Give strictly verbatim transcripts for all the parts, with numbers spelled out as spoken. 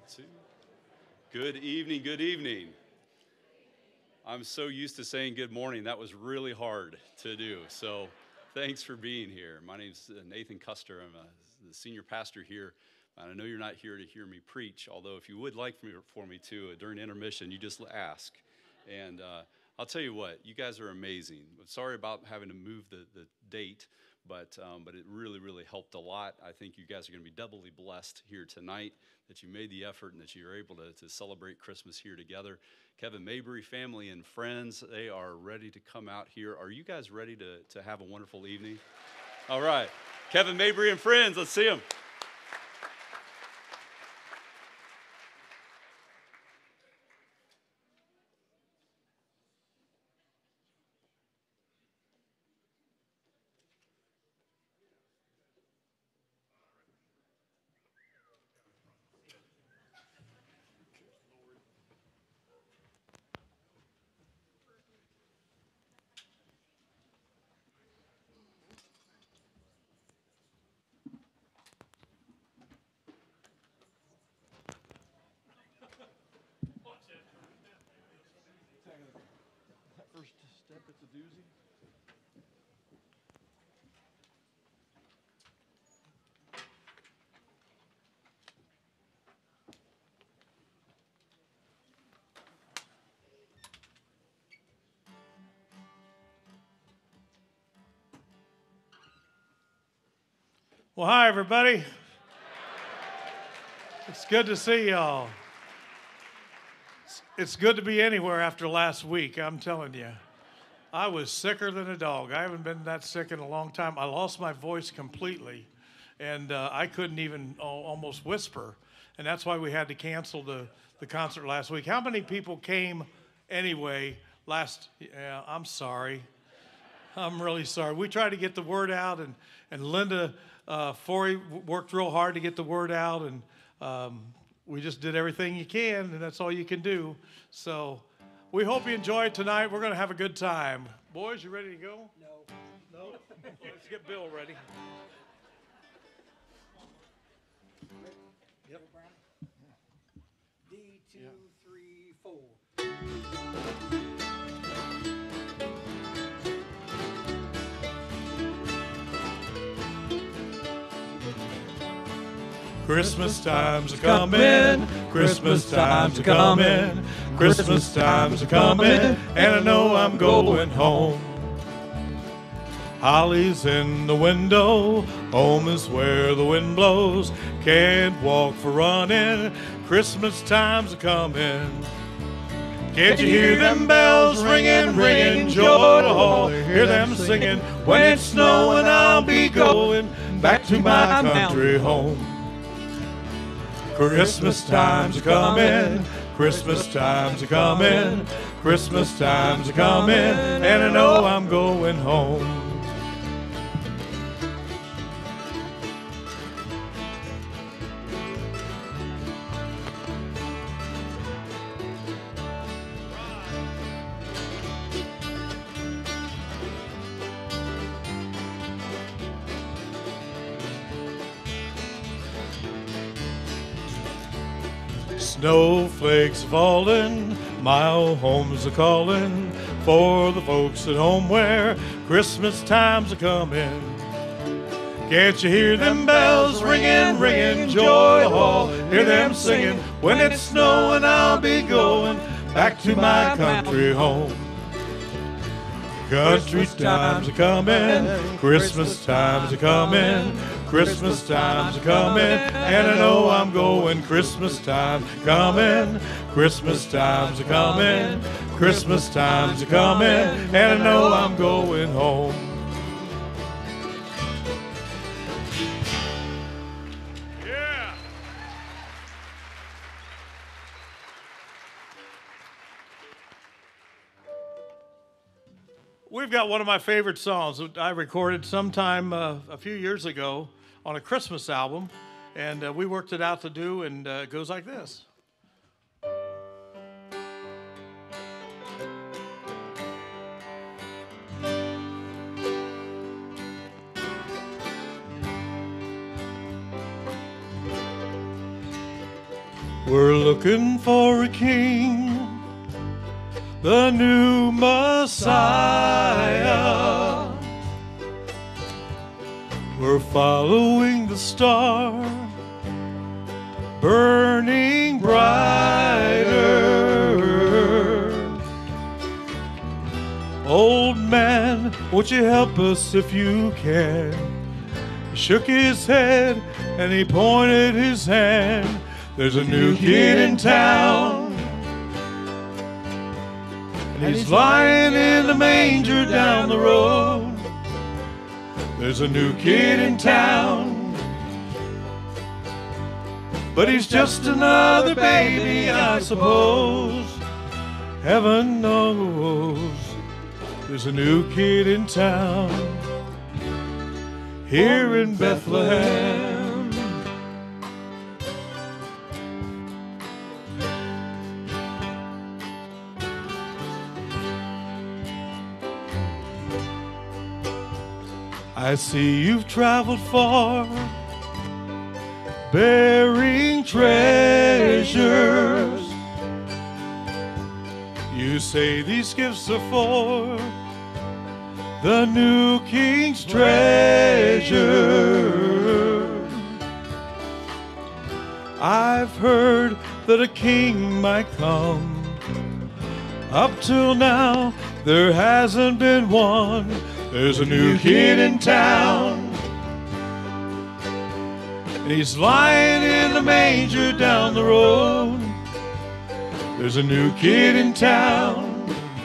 two. Good evening, good evening. I'm so used to saying good morning. That was really hard to do. So thanks for being here. My name's Nathan Custer. I'm a, the senior pastor here. I know you're not here to hear me preach, although if you would like for me, for me to, uh, during intermission, you just ask. And uh, I'll tell you what, you guys are amazing. I'm sorry about having to move the, the date, but um, but it really, really helped a lot. I think you guys are going to be doubly blessed here tonight that you made the effort and that you're able to, to celebrate Christmas here together. Kevin Mabry, family and friends, they are ready to come out here. Are you guys ready to, to have a wonderful evening? All right. Kevin Mabry and friends, let's see them. First step, it's a doozy. Well, hi, everybody. It's good to see y'all. It's, it's good to be anywhere after last week, I'm telling you. I was sicker than a dog. I haven't been that sick in a long time. I lost my voice completely, and uh, I couldn't even uh, almost whisper, and that's why we had to cancel the, the concert last week. How many people came anyway last? Yeah, I'm sorry. I'm really sorry. We tried to get the word out, and, and Linda uh, Forey worked real hard to get the word out, and um, we just did everything you can, and that's all you can do. So we hope you enjoy it tonight. We're going to have a good time. Boys, you ready to go? No. No? Let's get Bill ready. Yep. D, two, Yep. three, four. Christmas time's a comin', Christmas time's a comin', Christmas time's a comin', and I know I'm going home. Holly's in the window, home is where the wind blows, can't walk for running, Christmas time's a comin'. Can't you hear them bells ringing, ringing, joy to all, hear them singing, when it's snowing I'll be going back to my country home. Christmas time's a comin', Christmas time's a comin', Christmas time's a comin', and I know I'm going home. Snowflakes falling, my old home's a calling for the folks at home where Christmas time's a comin'. Can't you hear them bells ringing, ringing, joy all, hear them singing, when it's snowing I'll be going back to my country home. Country time's a comin', Christmas time's a comin', Christmas time's a comin', and I know I'm going. Christmas time comin', Christmas time's a comin', Christmas time's a comin', and I know I'm going home. Yeah. We've got one of my favorite songs that I recorded sometime uh, a few years ago on a Christmas album, and uh, we worked it out to do, and uh, it goes like this. We're looking for a king, the new Messiah. We're following the star, burning brighter. Old man, won't you help us if you can? He shook his head and he pointed his hand. There's a new kid in town, and he's lying in the manger down the road. There's a new kid in town, but he's just another baby, I suppose. Heaven knows there's a new kid in town here in Bethlehem. I see you've traveled far, bearing treasures. You say these gifts are for the new king's treasure. I've heard that a king might come. Up till now, there hasn't been one. There's a new kid in town, and he's lying in the manger down the road. There's a new kid in town,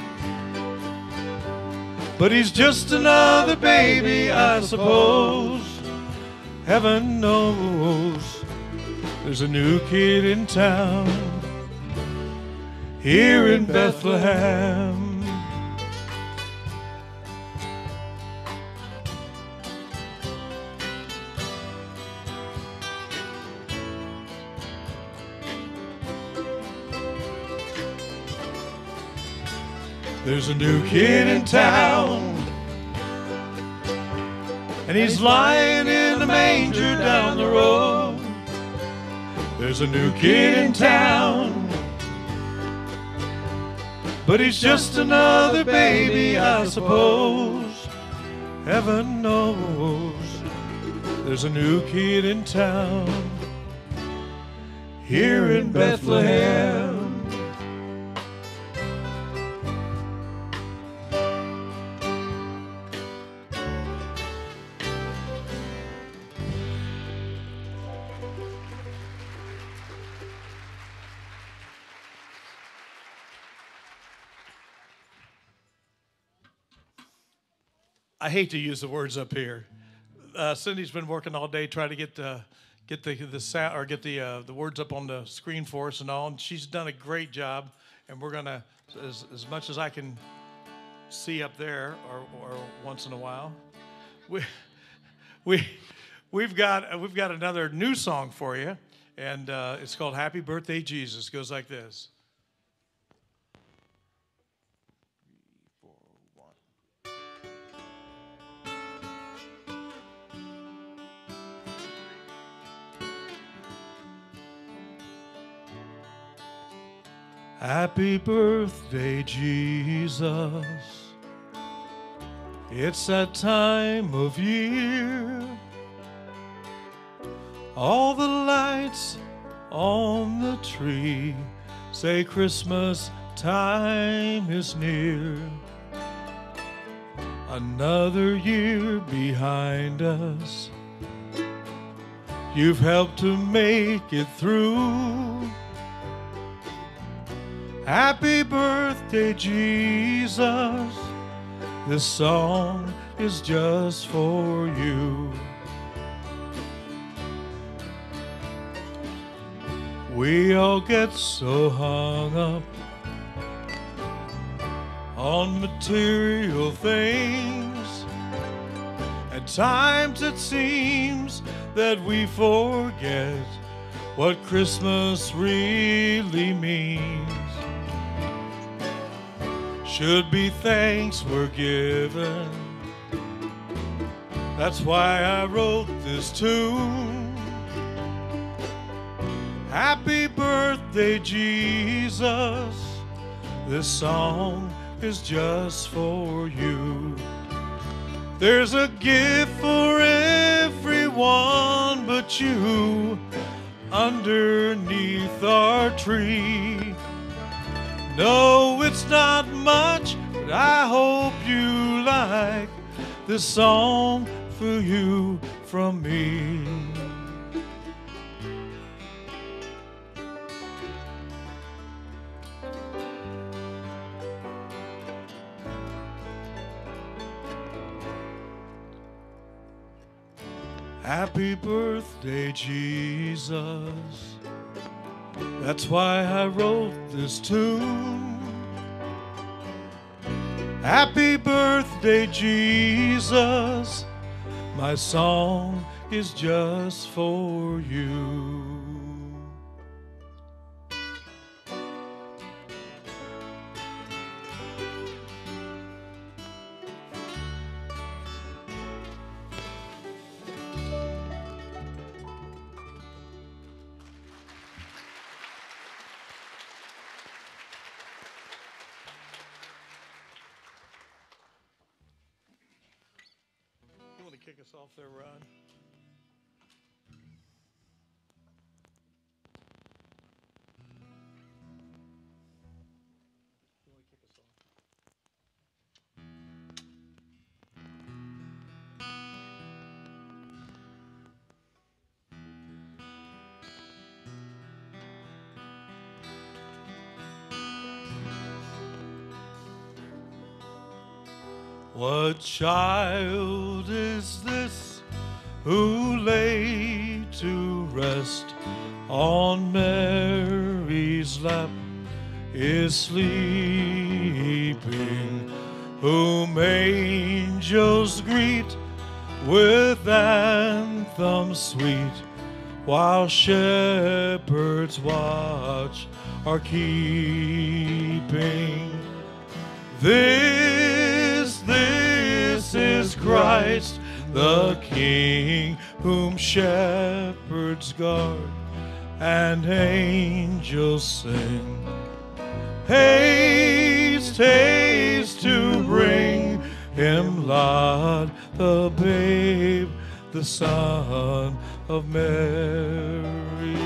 but he's just another baby, I suppose. Heaven knows there's a new kid in town here in Bethlehem. There's a new kid in town, and he's lying in the manger down the road. There's a new kid in town, but he's just another baby, I suppose. Heaven knows there's a new kid in town here in Bethlehem. I hate to use the words up here. Uh, Cindy's been working all day trying to get the get the the sound or get the uh, the words up on the screen for us and all, and she's done a great job. And we're gonna, as as much as I can see up there, or or once in a while, we we we've got we've got another new song for you, and uh, it's called "Happy Birthday, Jesus." It goes like this. Happy birthday, Jesus. It's that time of year. All the lights on the tree say Christmas time is near. Another year behind us. You've helped to make it through. Happy birthday, Jesus. This song is just for you. We all get so hung up on material things. At times it seems that we forget what Christmas really means. Should be thanks we're given. That's why I wrote this tune. Happy birthday, Jesus. This song is just for you. There's a gift for everyone but you underneath our tree. No, it's not much, but I hope you like this song for you from me. Happy birthday, Jesus. That's why I wrote this tune. Happy birthday, Jesus. My song is just for you. Kick us off there, Ron. What child is this who lay to rest on Mary's lap, is sleeping, whom angels greet with anthems sweet, while shepherds watch are keeping? This, this is Christ, the King, whom shepherds guard and angels sing. Haste, haste to bring him laud, the babe, the Son of Mary.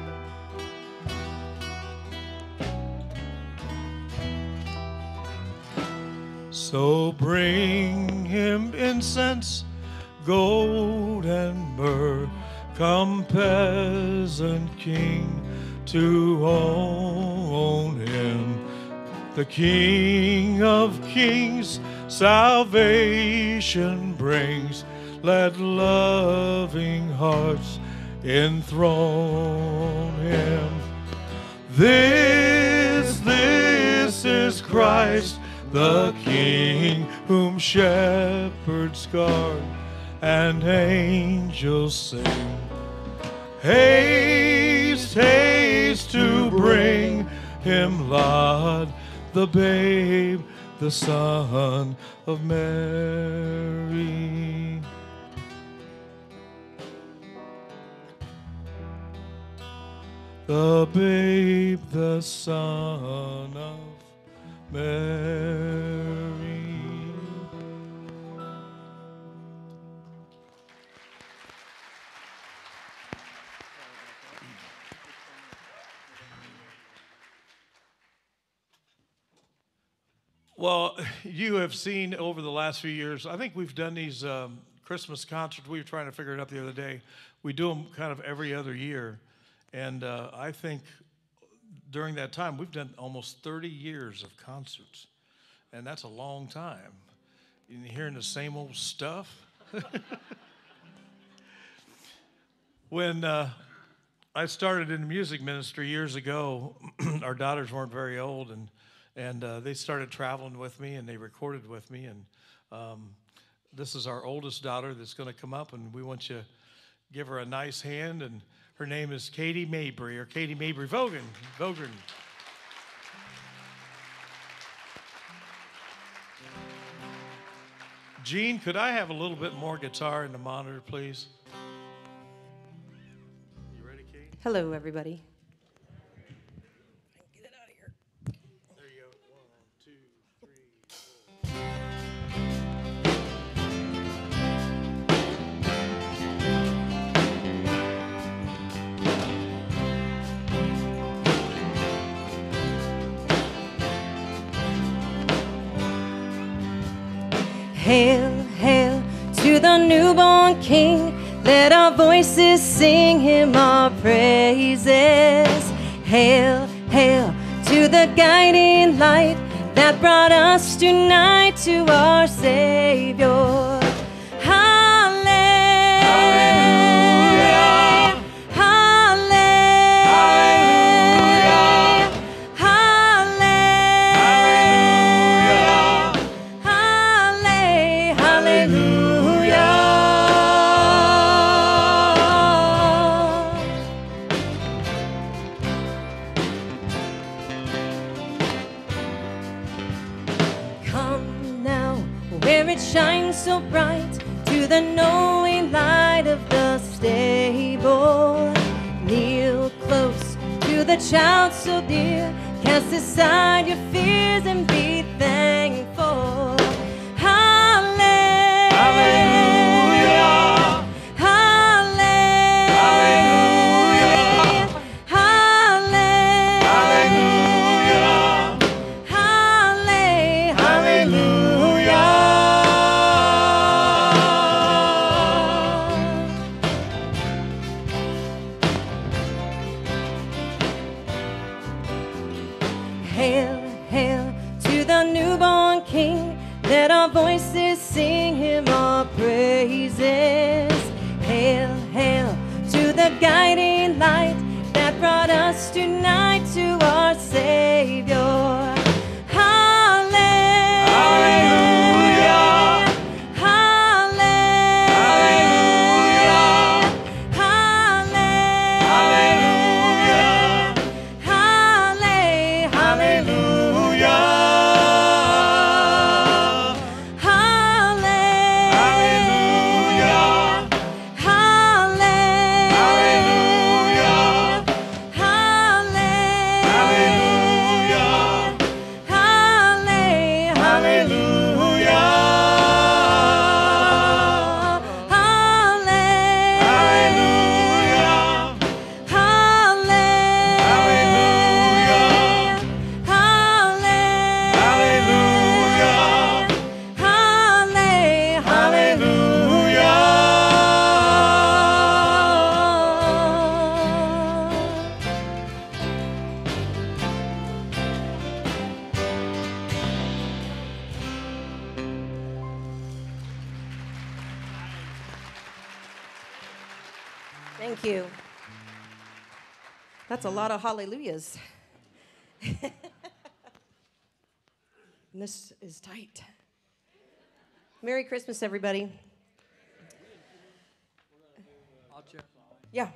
So bring him incense, gold and myrrh, come peasant king to own him. The King of kings salvation brings, let loving hearts enthrone him. This, this is Christ, the King, whom shepherds guard and angels sing. Haste, haste to bring him laud, the babe, the Son of Mary. The babe, the Son of Mary. Well, you have seen over the last few years, I think we've done these um, Christmas concerts. We were trying to figure it out the other day. We do them kind of every other year. And uh, I think during that time, we've done almost thirty years of concerts. And that's a long time. You're hearing the same old stuff. When uh, I started in the music ministry years ago, our daughters weren't very old, and And uh, they started traveling with me, and they recorded with me. And um, this is our oldest daughter that's going to come up, and we want you to give her a nice hand. And her name is Katie Mabry, or Katie Mabry Vogan. Vogan. Gene, could I have a little bit more guitar in the monitor, please? You ready, Katie? Hello, everybody. Hail, hail to the newborn King. Let our voices sing him our praises. Hail, hail to the guiding light that brought us tonight to our Savior. So bright to the knowing light of the stable. Kneel close to the child so dear. Cast aside your fears and be thankful. Hallelujah. Hallelujah. Hallelujah. Hallelujah. Hallelujah. Hallelujah. Hail, hail to the newborn King. Let our voices sing him our praises. Hail, hail to the guiding light that brought us tonight to our Savior. Thank you. That's a lot of hallelujahs. And this is tight. Merry Christmas, everybody. Yeah.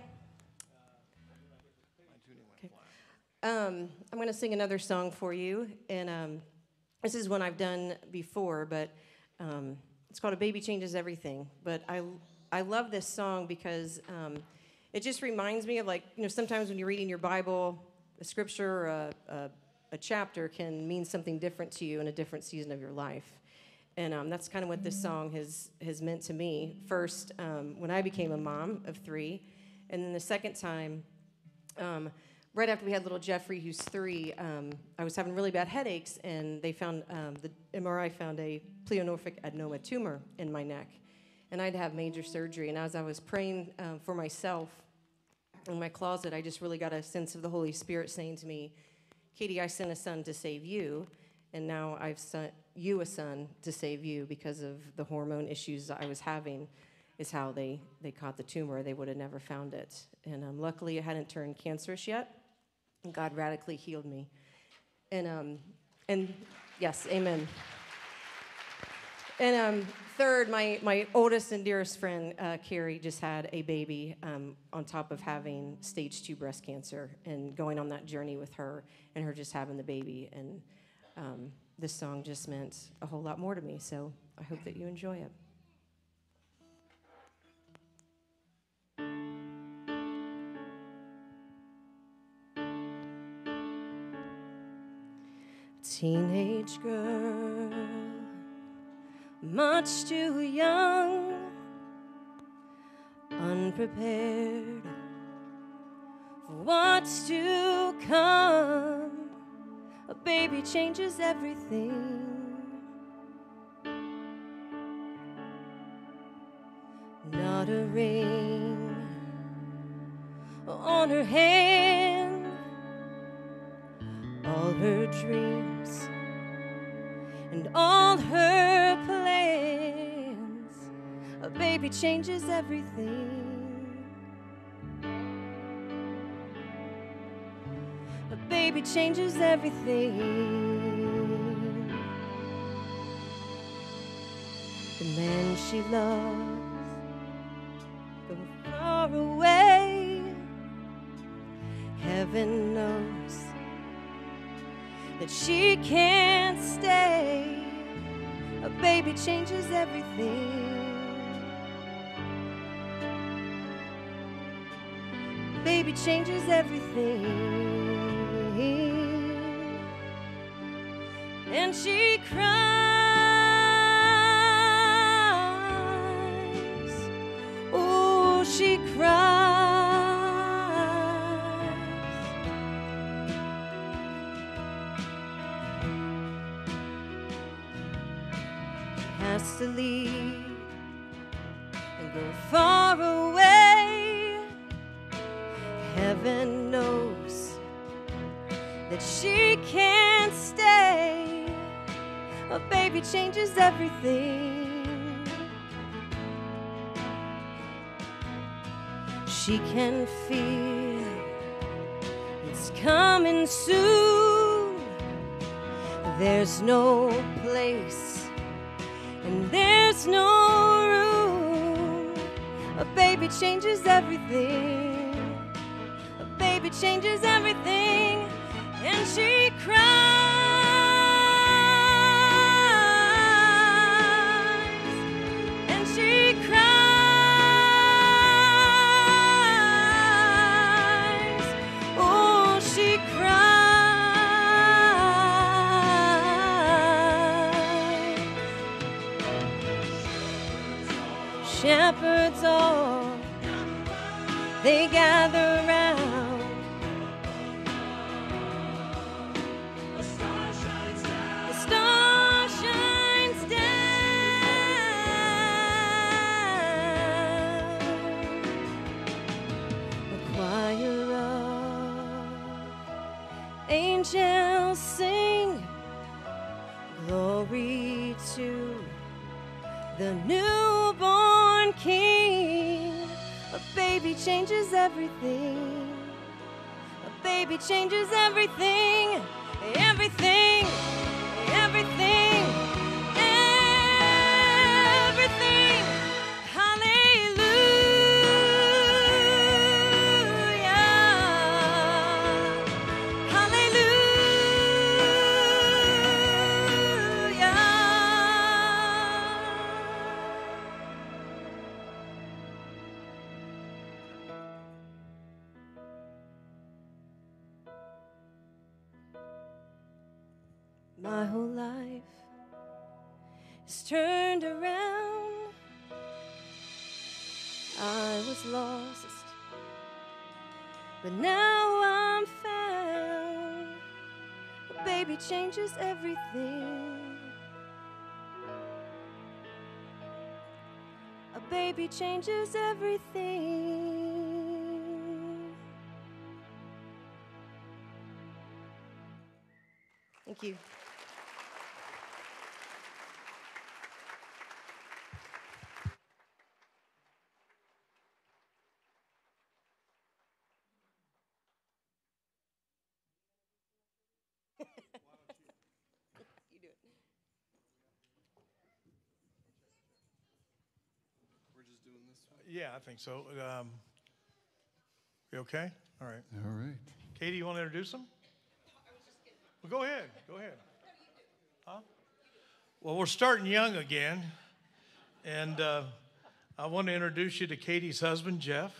Okay. Um, I'm going to sing another song for you, and um, this is one I've done before, but um, it's called "A Baby Changes Everything." But I, I love this song because um, it just reminds me of, like, you know, sometimes when you're reading your Bible, a scripture or a, a, a chapter can mean something different to you in a different season of your life. And um, that's kind of what this song has, has meant to me. First, um, when I became a mom of three, and then the second time, um, right after we had little Jeffrey, who's three, um, I was having really bad headaches, and they found, um, the M R I found a pleomorphic adenoma tumor in my neck. And I'd have major surgery. And as I was praying um, for myself in my closet, I just really got a sense of the Holy Spirit saying to me, Katie, I sent a son to save you, and now I've sent you a son to save you because of the hormone issues I was having is how they, they caught the tumor. They would have never found it. And um, luckily, it hadn't turned cancerous yet, and God radically healed me. And, um, and yes, amen. And um, third, my, my oldest and dearest friend, uh, Carrie, just had a baby um, on top of having stage two breast cancer and going on that journey with her and her just having the baby. And um, this song just meant a whole lot more to me, so I hope that you enjoy it. Teenage girl, much too young, unprepared for what's to come. A baby changes everything. got a ring on her hand. All her dreams and all her plans. A baby changes everything. A baby changes everything. The man she loves go far away. Heaven knows that she can't stay. A baby changes everything. Baby changes everything. And she cries. Oh, she cries. Has to leave and go far away. Heaven knows that she can't stay. A baby changes everything. She can feel it's coming soon. There's no place and there's no room. A baby changes everything. A baby changes everything. And she cries. And she cries. Oh, she cries. Shepherds all, they gather round. The star shines down. The star shines down. A choir of angels sing glory to the newborn King. A baby changes everything. A baby changes everything. Everything. Everything. Everything. Hallelujah. My whole life is turned around. I was lost, but now I'm found. A baby changes everything. A baby changes everything. Thank you. You do it. We're just doing this one? Yeah, I think so. Um, you okay? All right. All right. Katie, you want to introduce them? Well, go ahead. Go ahead. Huh? Well, we're starting young again. And uh, I want to introduce you to Katie's husband, Jeff.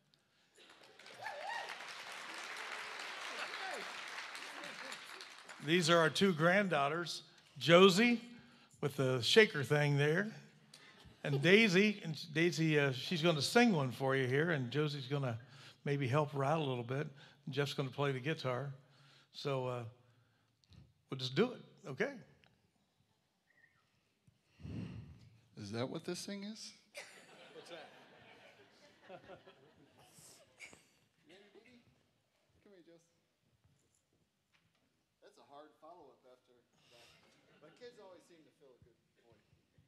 These are our two granddaughters, Josie, with the shaker thing there, and Daisy. And Daisy, uh, she's going to sing one for you here, and Josie's going to maybe help her out a little bit. And Jeff's going to play the guitar. So uh, we'll just do it, okay? Is that what this thing is? What's that? Can we just? That's a hard follow-up after that. But kids always seem to fill a good void.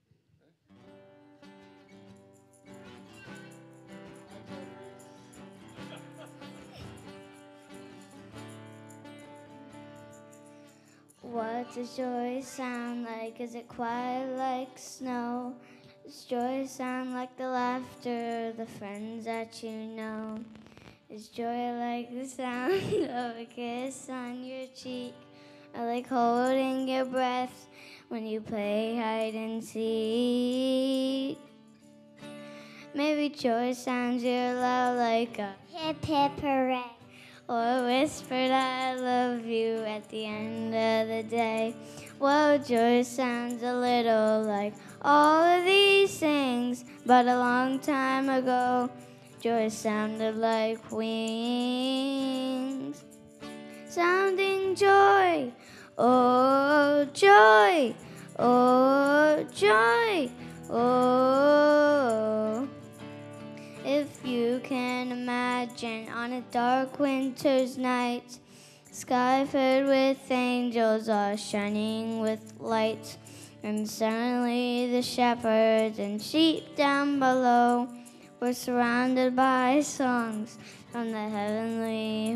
What does joy sound like? Is it quiet like snow? Does joy sound like the laughter of the friends that you know? Is joy like the sound of a kiss on your cheek? Or like holding your breath when you play hide and seek? Maybe joy sounds real loud like a hip hip hooray, or whispered I love you at the end of the day. Well, joy sounds a little like all of these things, but a long time ago, joy sounded like wings. Sounding joy, oh joy, oh joy, oh. If you can imagine on a dark winter's night, sky filled with angels all shining with light, and suddenly the shepherds and sheep down below were surrounded by songs from the heavenly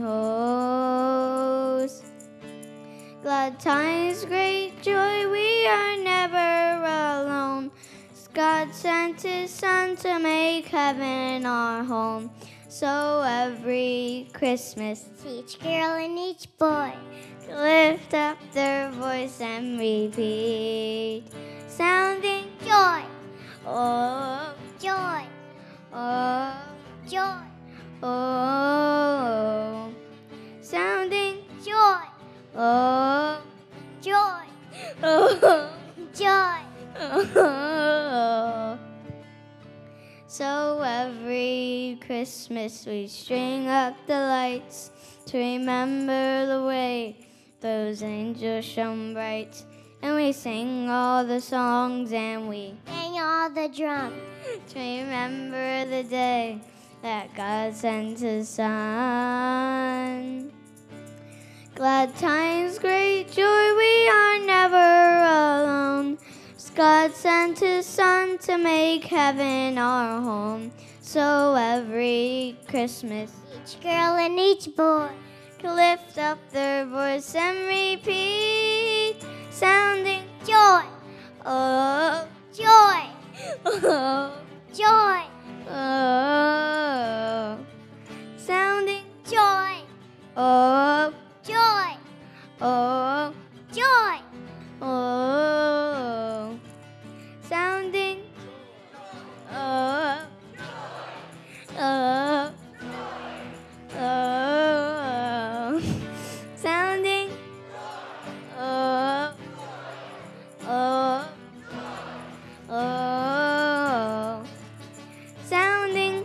host. Glad tidings, great joy, we are never alone. God sent his son to make heaven our home. So every Christmas, each girl and each boy lift up their voice and repeat, sounding joy, oh joy, oh joy, oh, sounding joy, oh joy, oh joy. Oh. So every Christmas we string up the lights to remember the way those angels shone bright. And we sing all the songs and we bang all the drums to remember the day that God sent his son. Glad times, great joy, we are never alone. God sent his son to make heaven our home. So every Christmas, each girl and each boy can lift up their voice and repeat, sounding joy, oh joy, oh joy, oh, sounding joy, oh joy, oh joy, oh, sounding, oh, oh, oh, sounding, oh, oh, oh, sounding.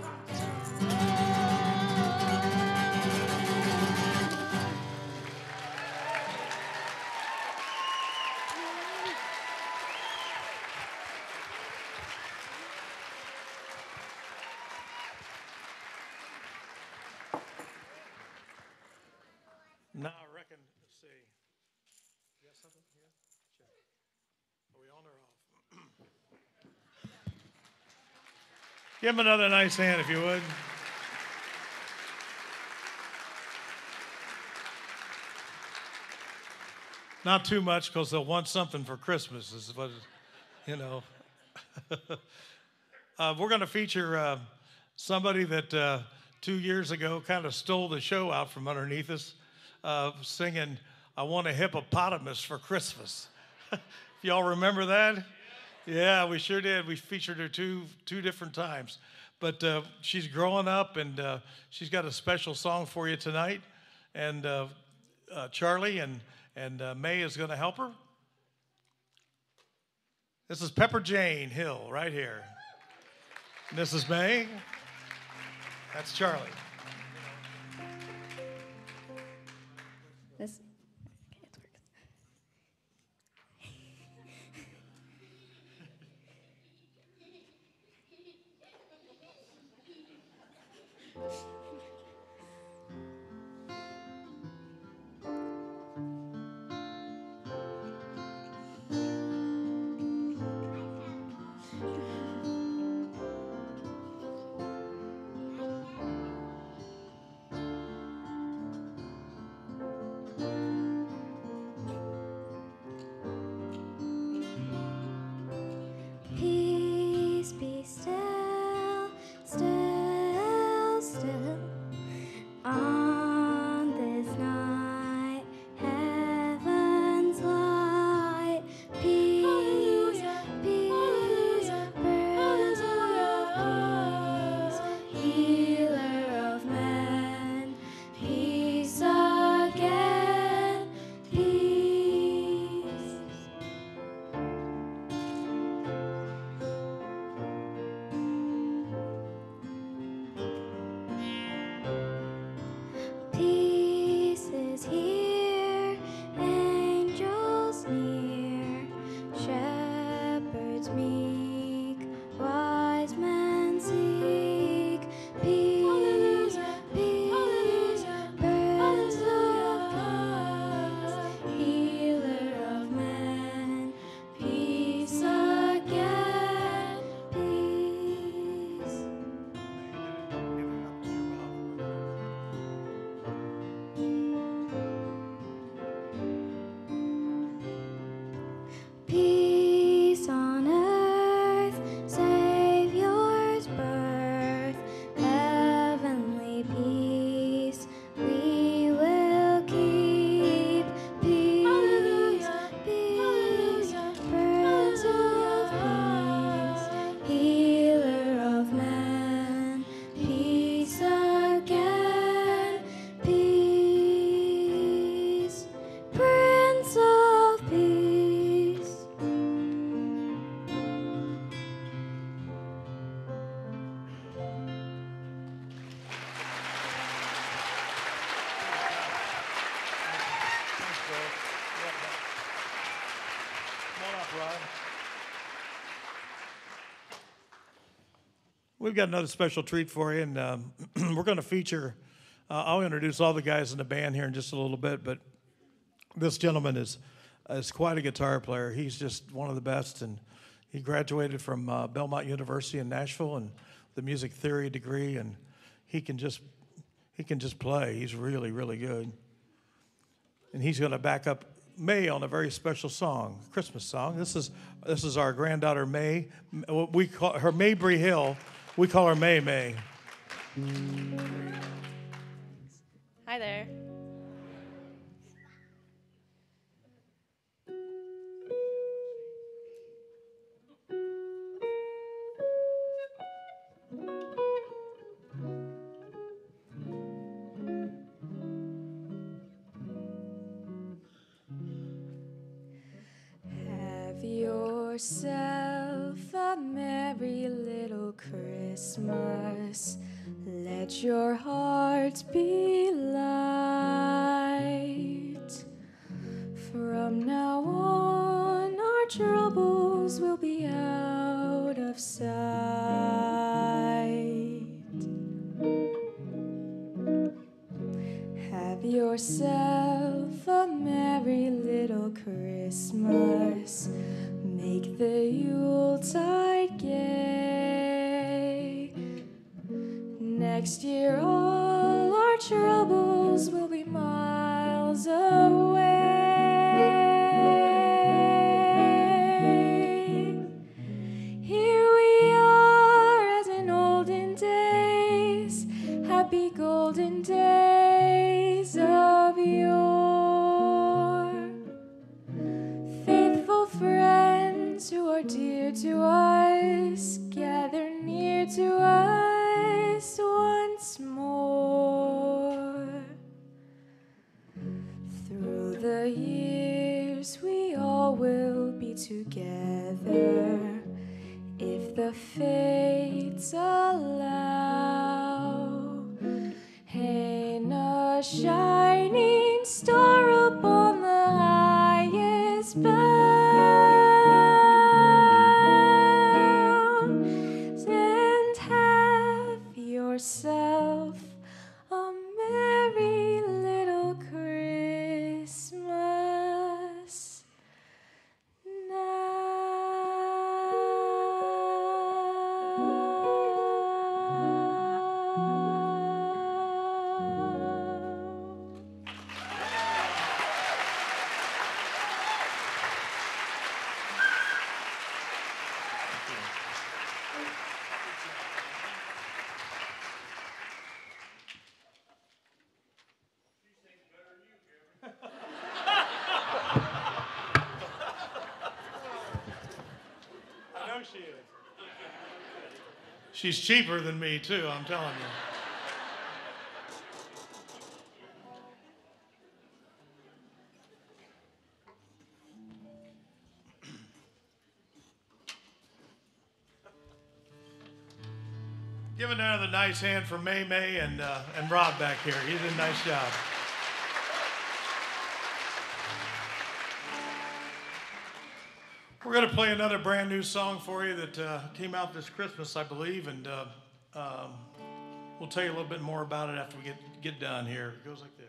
Now I reckon, let's see. You got something here? Check. Are we on or off? Give him another nice hand if you would. Not too much because they'll want something for Christmas is what, you know. uh, we're going to feature uh, somebody that uh, two years ago kind of stole the show out from underneath us. Uh, singing, I Want a Hippopotamus for Christmas. If y'all remember that? Yeah, we sure did. We featured her two two different times. But uh, she's growing up, and uh, she's got a special song for you tonight. And uh, uh, Charlie and, and uh, May is going to help her. This is Pepper Jane Hill right here. And this is May. That's Charlie. This, okay, it's working. We've got another special treat for you, and um, we're going to feature, uh, I'll introduce all the guys in the band here in just a little bit, but this gentleman is, is quite a guitar player. He's just one of the best, and he graduated from uh, Belmont University in Nashville and the music theory degree, and he can just he can just play. He's really, really good. And he's going to back up May on a very special song, Christmas song. This is this is our granddaughter May. We call her Mabry Hill. We call her May May. Hi there. Have yourself a merry little Christmas. Let your heart be light. From now on, our troubles will be out of sight. Have yourself a merry little Christmas. Make the Yuletide gay. Next year all our troubles will be miles away. Here we are as in olden days, happy golden days of yore. Faithful friends who are dear to us, gather near to us once more. Through the years we all will be together, if the fates allow. Hang a shining star upon the highest bough, and have yourself a merry little Christmas I know she is. She's cheaper than me, too, I'm telling you. Give another nice hand for May May and, uh, and Rob back here. He did a nice job. We're going to play another brand new song for you that uh, came out this Christmas, I believe, and uh, um, we'll tell you a little bit more about it after we get, get done here. It goes like this.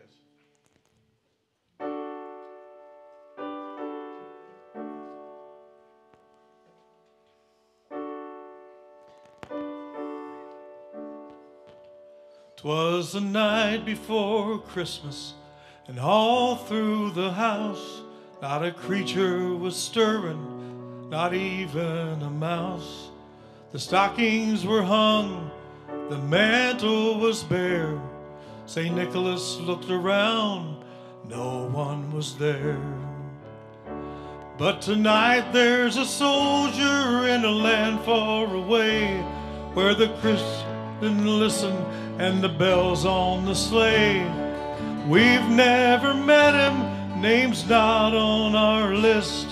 Twas the night before Christmas, and all through the house not a creature was stirring, not even a mouse. The stockings were hung, the mantle was bare. Saint Nicholas looked around, no one was there. But tonight there's a soldier in a land far away, where the Christian listen and the bells on the sleigh. We've never met him, name's not on our list,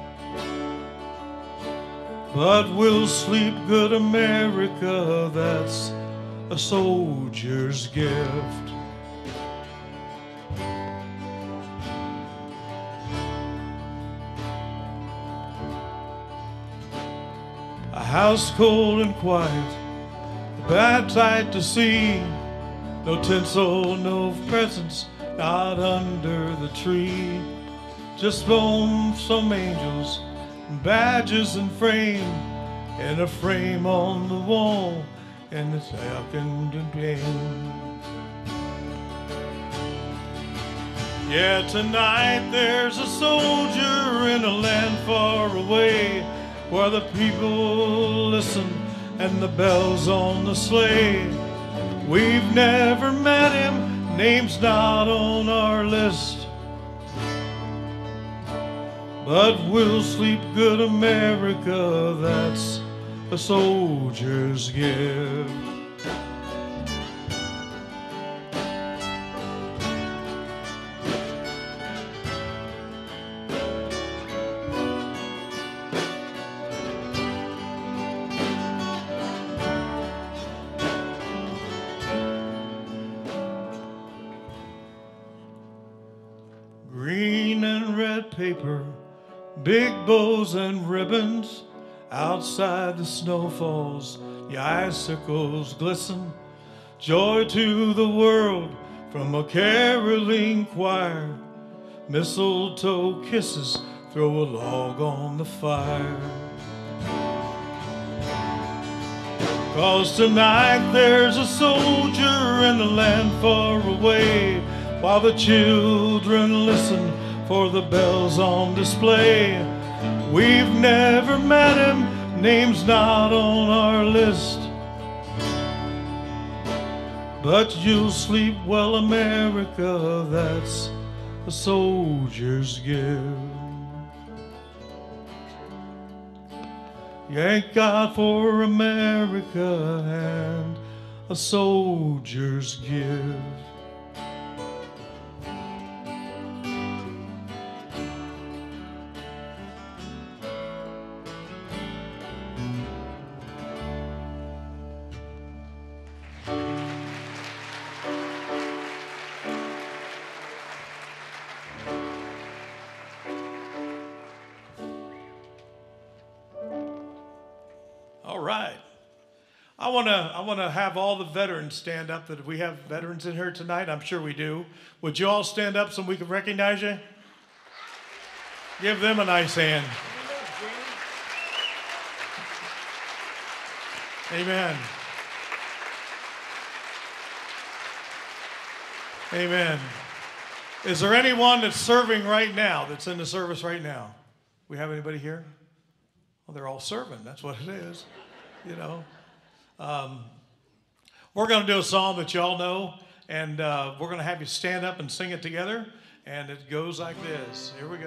but we'll sleep good, America, that's a soldier's gift. A house cold and quiet, bad sight to see. No tinsel, no presents, not under the tree. Just some, some angels, badges and frame, and a frame on the wall, and it's darkened and pain. Yeah, tonight there's a soldier in a land far away, where the people listen and the bells on the sleigh. We've never met him, name's not on our list, but we'll sleep good, America, that's a soldier's gift. Green and red paper, big bows and ribbons, outside the snow falls, the icicles glisten. Joy to the world from a caroling choir, mistletoe kisses, throw a log on the fire. 'Cause tonight there's a soldier in the land far away, while the children listen for the bells on display. We've never met him, name's not on our list, but you'll sleep well, America, that's a soldier's gift. Thank God for America and a soldier's gift. All right. I want to I want to have all the veterans stand up. That we have veterans in here tonight. I'm sure we do. Would you all stand up so we can recognize you? Give them a nice hand. Amen. Amen. Is there anyone that's serving right now, that's in the service right now? We have anybody here? Well, they're all serving. That's what it is, you know. Um, we're going to do a song that y'all know, and uh, we're going to have you stand up and sing it together, and it goes like this. Here we go.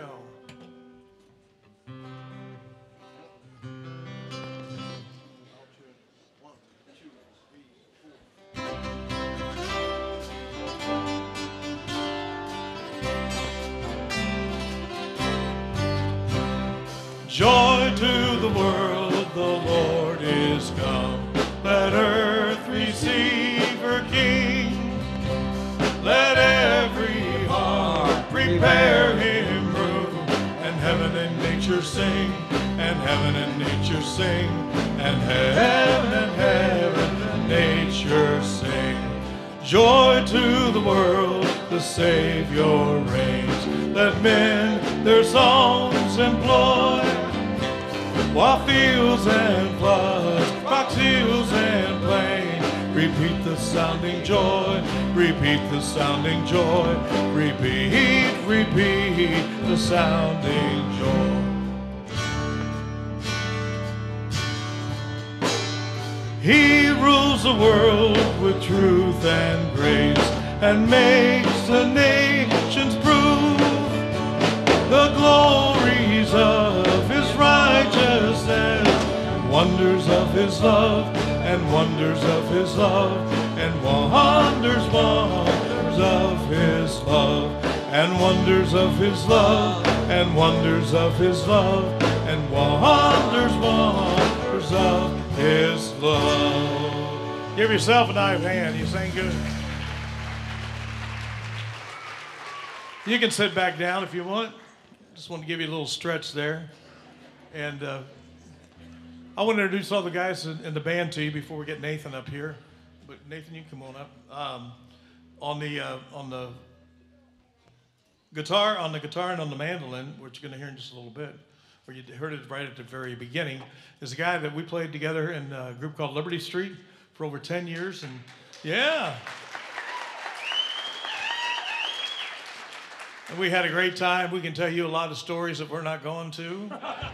Joy to the world, the Lord is come. Let earth receive her King. Let every heart prepare him room. And heaven and nature sing, and heaven and nature sing, and heaven and heaven and nature sing. Joy to the world, the Savior reigns. Let men their songs employ, while fields and floods, rocks, hills and plain, repeat the sounding joy, repeat the sounding joy, repeat, repeat the sounding joy. He rules the world with truth and grace, and makes the nations prove the glories of his righteousness, wonders of his love, and wonders of his love, and wonders, wonders of his love, and wonders of his love, and wonders of his love, and wonders, wonders of his love. Give yourself a nice hand. You sing good. You can sit back down if you want. Just want to give you a little stretch there. And uh, I want to introduce all the guys in, in the band to you before we get Nathan up here. But Nathan, you can come on up. Um, on the uh, on the guitar, on the guitar and on the mandolin, which you're going to hear in just a little bit, where you heard it right at the very beginning, is a guy that we played together in a group called Liberty Street for over ten years, and yeah. And we had a great time. We can tell you a lot of stories that we're not going to.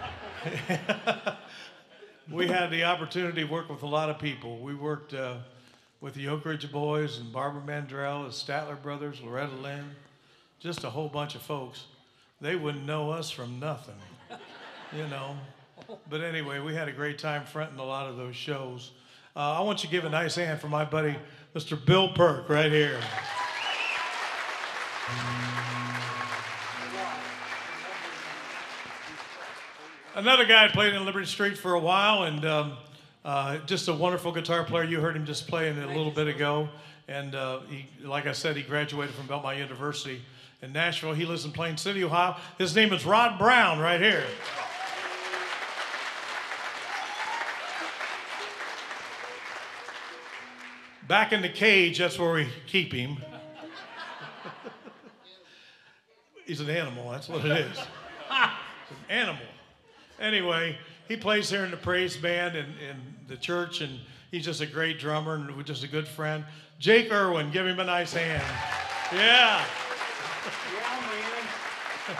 We had the opportunity to work with a lot of people. We worked uh, with the Oak Ridge Boys and Barbara Mandrell, the Statler Brothers, Loretta Lynn, just a whole bunch of folks. They wouldn't know us from nothing, you know. But anyway, we had a great time fronting a lot of those shows. Uh, I want you to give a nice hand for my buddy, Mister Bill Perk, right here. Another guy played in Liberty Street for a while, and um, uh, just a wonderful guitar player. You heard him just playing a little bit ago. And uh, he, like I said, he graduated from Belmont University in Nashville. He lives in Plain City, Ohio. His name is Rod Brown, right here. Back in the cage, that's where we keep him. He's an animal, that's what it is. It's an animal. Anyway, he plays here in the praise band and in the church, and he's just a great drummer and we're just a good friend. Jake Irwin, give him a nice hand. Yeah. Yeah, man.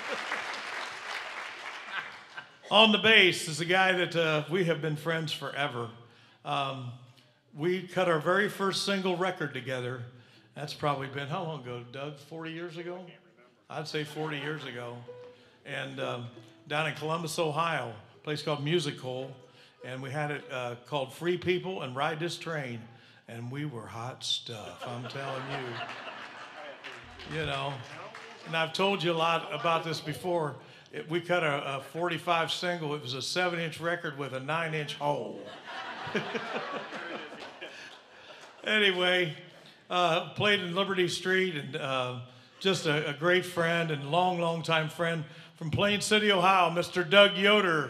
On the bass is a guy that uh, we have been friends forever. Um, we cut our very first single record together. That's probably been, how long ago, Doug? forty years ago? I'd say forty years ago. And um, down in Columbus, Ohio, a place called Music Hole. And we had it uh, called Free People and Ride This Train. And we were hot stuff, I'm telling you. You know, and I've told you a lot about this before. It, we cut a, a forty-five single. It was a seven-inch record with a nine-inch hole. Anyway, uh, played in Liberty Street, and uh, just a, a great friend and long, long time friend from Plain City, Ohio, Mister Doug Yoder.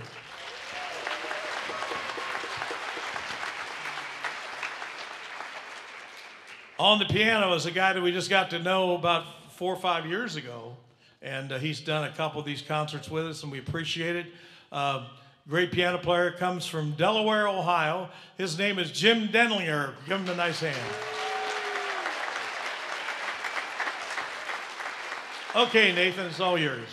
On the piano is a guy that we just got to know about four or five years ago, and uh, he's done a couple of these concerts with us, and we appreciate it. Uh, great piano player, comes from Delaware, Ohio. His name is Jim Denlinger. Give him a nice hand. Okay, Nathan, it's all yours.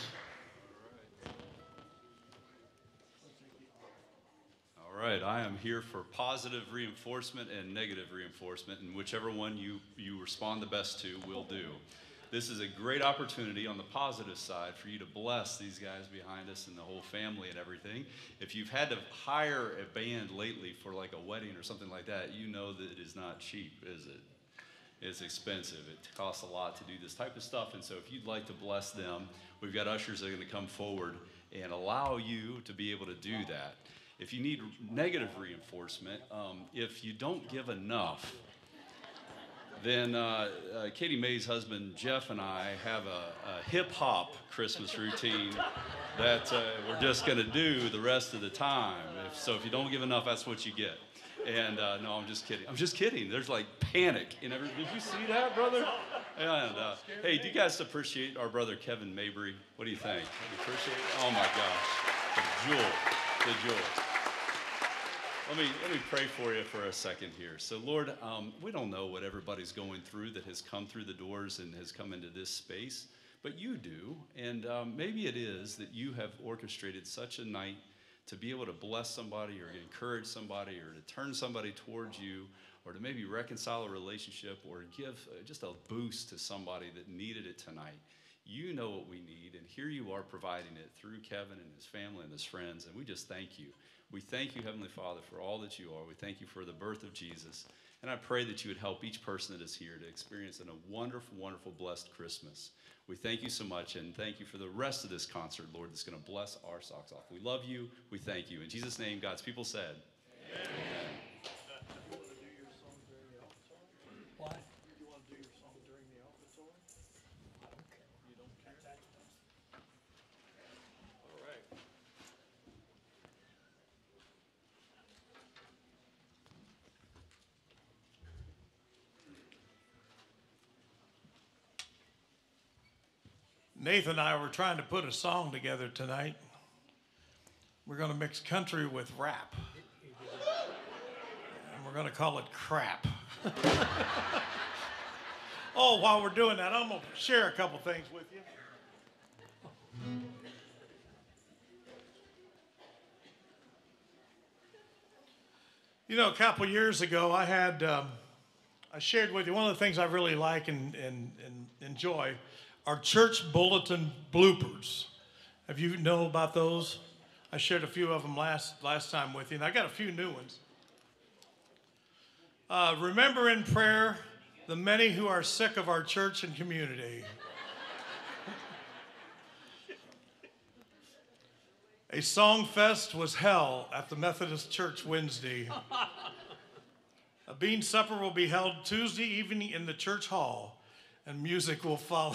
All right, I am here for positive reinforcement and negative reinforcement, and whichever one you, you respond the best to, will do. This is a great opportunity on the positive side for you to bless these guys behind us and the whole family and everything. If you've had to hire a band lately for like a wedding or something like that, you know that it is not cheap, is it? It's expensive. It costs a lot to do this type of stuff, and so if you'd like to bless them, we've got ushers that are going to come forward and allow you to be able to do that. If you need negative reinforcement, um, if you don't give enough, then uh, uh, Katie Mae's husband, Jeff, and I have a, a hip-hop Christmas routine that uh, we're just going to do the rest of the time. If, so if you don't give enough, that's what you get. And uh, no, I'm just kidding. I'm just kidding. There's like panic in every. Did you see that, brother? And uh, hey, do you guys appreciate our brother Kevin Mabry? What do you think? Do you appreciate it? Oh my gosh, the jewel, the jewel. Let me, let me pray for you for a second here. So, Lord, um, we don't know what everybody's going through that has come through the doors and has come into this space, but you do. And um, maybe it is that you have orchestrated such a night to be able to bless somebody or encourage somebody or to turn somebody towards you or to maybe reconcile a relationship or give just a boost to somebody that needed it tonight. You know what we need, and here you are providing it through Kevin and his family and his friends, and we just thank you. We thank you, Heavenly Father, for all that you are. We thank you for the birth of Jesus. And I pray that you would help each person that is here to experience a wonderful, wonderful, blessed Christmas. We thank you so much, and thank you for the rest of this concert, Lord, that's going to bless our socks off. We love you. We thank you. In Jesus' name, God's people said, amen. Amen. Why? You want to do your song during the offertory? I don't care. You don't care? All right. Nathan and I were trying to put a song together tonight. We're going to mix country with rap. And we're going to call it crap. Oh, while we're doing that, I'm going to share a couple things with you. You know, a couple years ago, I had, um, I shared with you one of the things I really like and, and, and enjoy are church bulletin bloopers. Have you know about those? I shared a few of them last, last time with you, and I got a few new ones. Uh, remember in prayer the many who are sick of our church and community. A song fest was hell at the Methodist Church Wednesday. A bean supper will be held Tuesday evening in the church hall, and music will follow.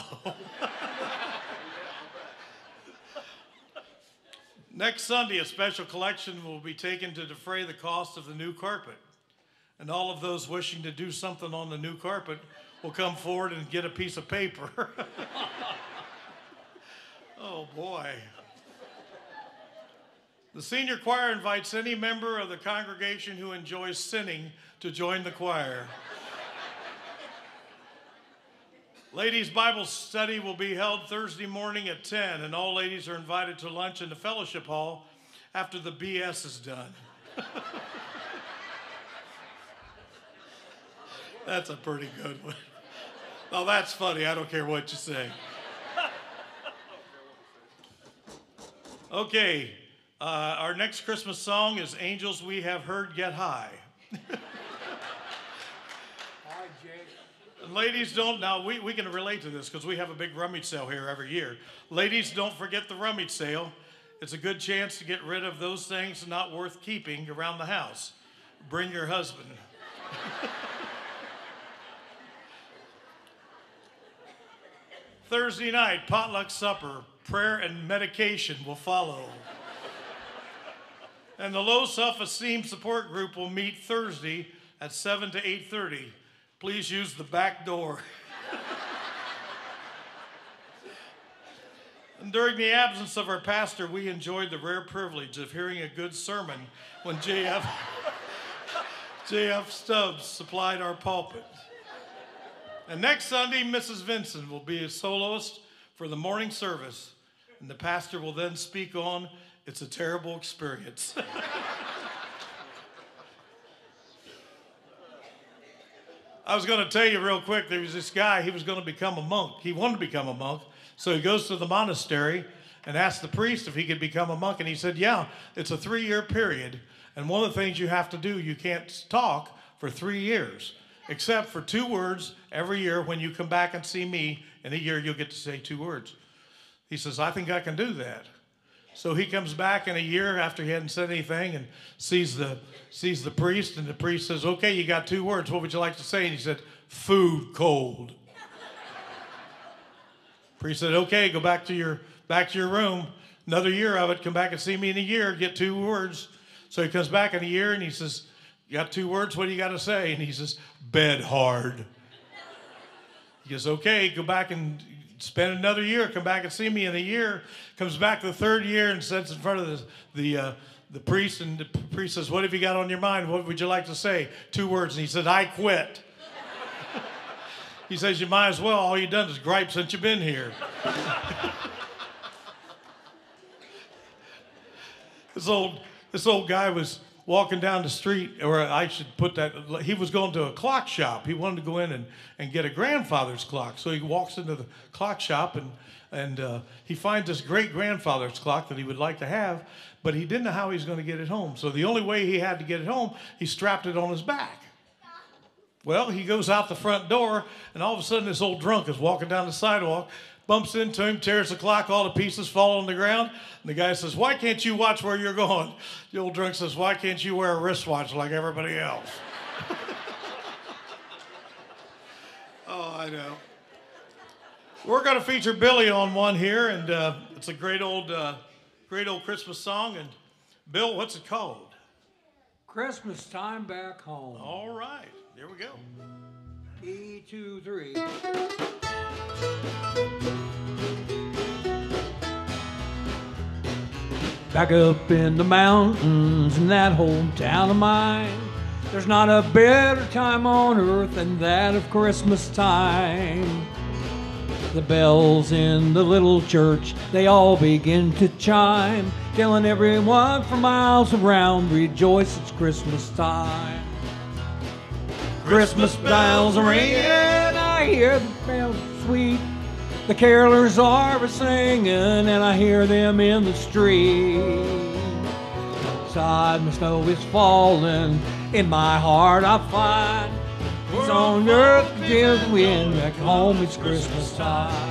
Next Sunday, a special collection will be taken to defray the cost of the new carpet. And all of those wishing to do something on the new carpet will come forward and get a piece of paper. Oh, boy. The senior choir invites any member of the congregation who enjoys sinning to join the choir. Ladies' Bible study will be held Thursday morning at ten, and all ladies are invited to lunch in the fellowship hall after the B S is done. That's a pretty good one. Oh, that's funny. I don't care what you say. Okay. Uh, our next Christmas song is Angels We Have Heard Get High. Hi, Jake. And ladies, don't, now we, we can relate to this because we have a big rummage sale here every year. Ladies, don't forget the rummage sale. It's a good chance to get rid of those things not worth keeping around the house. Bring your husband. Thursday night, potluck supper, prayer and medication will follow. And the low self-esteem support group will meet Thursday at seven to eight thirty. Please use the back door. And during the absence of our pastor, we enjoyed the rare privilege of hearing a good sermon when J F J F Stubbs supplied our pulpit. And next Sunday, Missus Vincent will be a soloist for the morning service, and the pastor will then speak on It's a Terrible Experience. I was going to tell you real quick, there was this guy, he was going to become a monk. He wanted to become a monk, so he goes to the monastery and asks the priest if he could become a monk, and he said, yeah, it's a three-year period, and one of the things you have to do, you can't talk for three years, except for two words every year. When you come back and see me in a year, you'll get to say two words. He says, I think I can do that. So he comes back in a year after he hadn't said anything and sees the sees the priest, and the priest says, okay, you got two words. What would you like to say? And he said, food cold. Priest said, okay, go back to your back to your room. Another year of it, come back and see me in a year, get two words. So he comes back in a year and he says, you got two words, what do you got to say? And he says, bed hard. He goes, okay, go back and spend another year, come back and see me in a year. Comes back the third year and sits in front of the the, uh, the priest, and the priest says, what have you got on your mind? What would you like to say? Two words. And he said, I quit. He says, you might as well. All you've done is gripe since you've been here. This old, this old guy was walking down the street, or I should put that, he was going to a clock shop. He wanted to go in and, and get a grandfather's clock. So he walks into the clock shop, and, and uh, he finds this great grandfather's clock that he would like to have, but he didn't know how he was going to get it home. So the only way he had to get it home, he strapped it on his back. Well, he goes out the front door, and all of a sudden this old drunk is walking down the sidewalk, bumps into him, tears the clock, all the pieces fall on the ground. And the guy says, why can't you watch where you're going? The old drunk says, why can't you wear a wristwatch like everybody else? Oh, I know. We're going to feature Billy on one here, and uh, it's a great old, uh, great old Christmas song. And Bill, what's it called? Christmas Time Back Home. All right, here we go. E two, three. Back up in the mountains in that hometown of mine, there's not a better time on earth than that of Christmas time. The bells in the little church, they all begin to chime, telling everyone for miles around, rejoice, it's Christmas time. Christmas bells are ringing, I hear the bells sweet. The carolers are singing, and I hear them in the street. Outside, the snow is falling, in my heart I find peace on earth, begins the wind, back home it's Christmas time.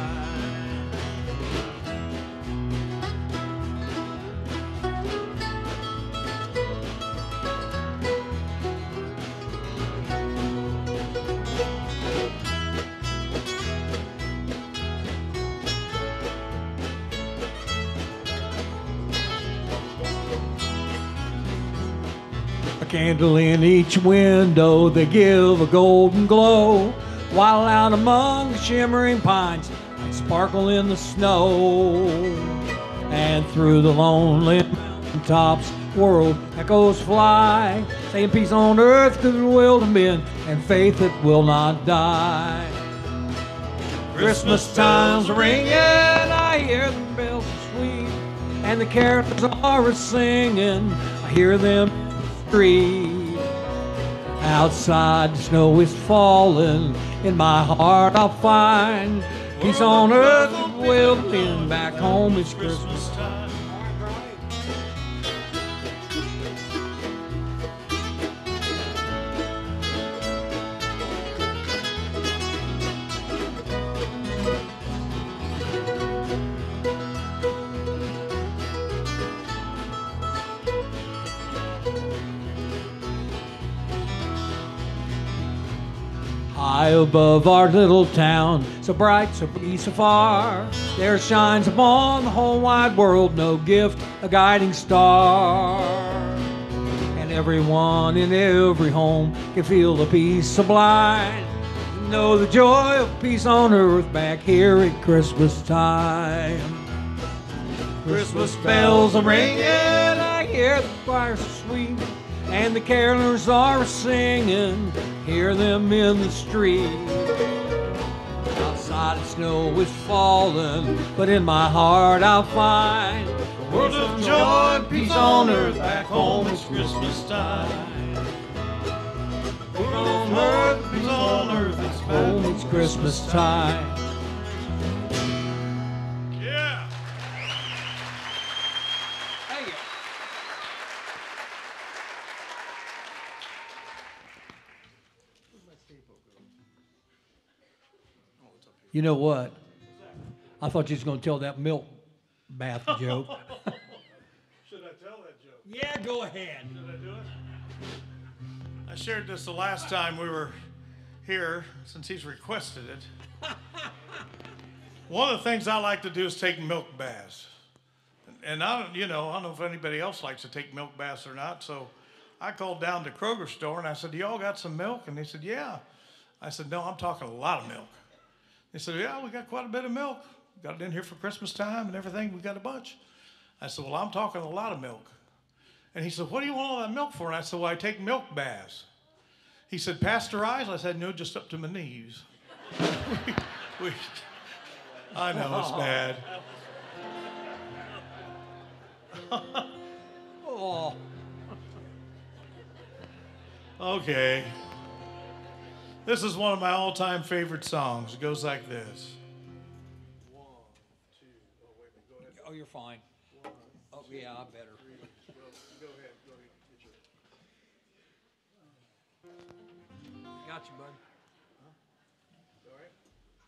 A candle in each window, they give a golden glow, while out among the shimmering pines, they sparkle in the snow. And through the lonely mountain tops, world echoes fly, saying peace on earth, goodwill to men, and faith that will not die. Christmas time's ringing, I hear the bells are sweet, and the carols are singing, I hear them in the street. Outside the snow is falling, in my heart I'll find peace on earth, goodwill to men, back home it's Christmas time. High above our little town, so bright, so bright, so far, there shines upon the whole wide world no gift, a guiding star. And everyone in every home can feel the peace sublime, know the joy of peace on earth back here at Christmas time. Christmas bells are ringing, I hear the choir so sweet, and the carolers are singing, hear them in the street. Outside the snow is falling, but in my heart I'll find a world of joy and peace on earth, back home it's Christmas time. World on earth, peace on earth, it's back home it's Christmas time. Yeah. Thank you. You know what? I thought you was going to tell that milk bath joke. Should I tell that joke? Yeah, go ahead. Should I do it? I shared this the last time we were here, since he's requested it. One of the things I like to do is take milk baths. And I don't, you know, I don't know if anybody else likes to take milk baths or not, so I called down to Kroger store and I said, y'all got some milk? And they said, yeah. I said, no, I'm talking a lot of milk. They said, yeah, we got quite a bit of milk. Got it in here for Christmas time and everything. We got a bunch. I said, well, I'm talking a lot of milk. And he said, what do you want all that milk for? And I said, well, I take milk baths. He said, pasteurized? I said, no, just up to my knees. we, we, I know it's bad. Oh. Okay. This is one of my all-time favorite songs. It goes like this. One, two, oh, wait a minute, go ahead. Oh, you're fine. One, Oh, yeah, I better. three, well, go ahead, go ahead, get your... Got you, bud. All right?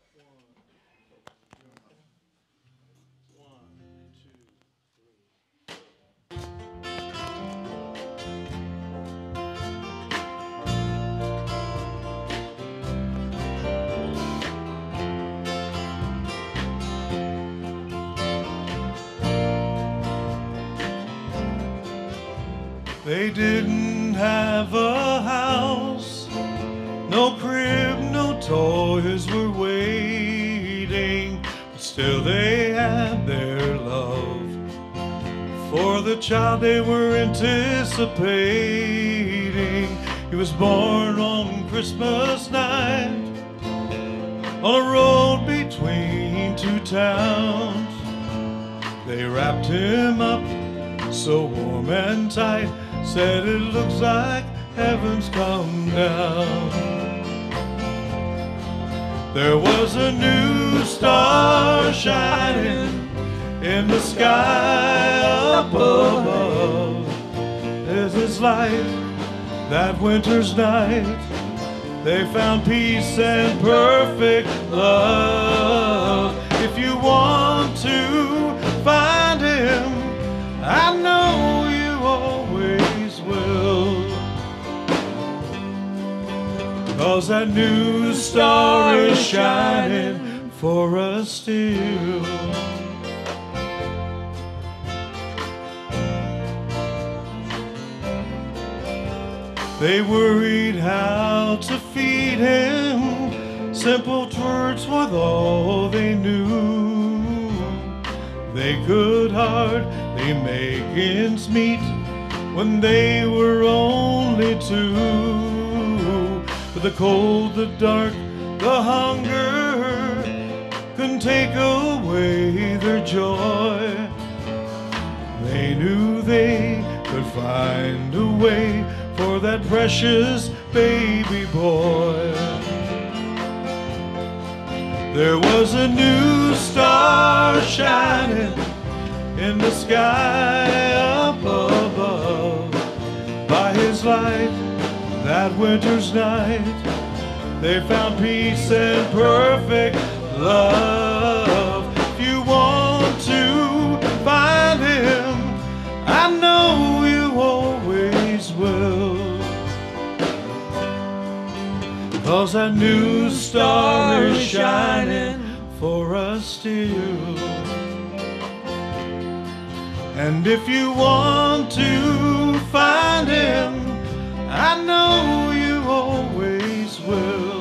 One, one, two, three. They didn't have a house, no crib, no toys were waiting, but still they had their love for the child they were anticipating. He was born on Christmas night on a road between two towns. They wrapped him up so warm and tight, said it looks like heaven's come down. There was a new star shining in the sky up above. As his light that winter's night, they found peace and perfect love. If you want to find him, I know you always will. 'Cause that new star is shining for us still. They worried how to feed him. Simple words was all they knew. They could hardly make ends meet when they were only two. But the cold, the dark, the hunger couldn't take away their joy. They knew they could find a way for that precious baby boy. There was a new star shining in the sky up above. By his light that winter's night, they found peace and perfect love. If you want to find him, I know you always will. 'Cause that new star is shining for us still. And if you want to find him, I know you always will.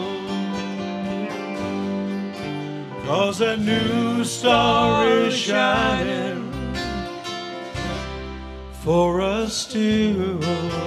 'Cause that new star is shining for us still.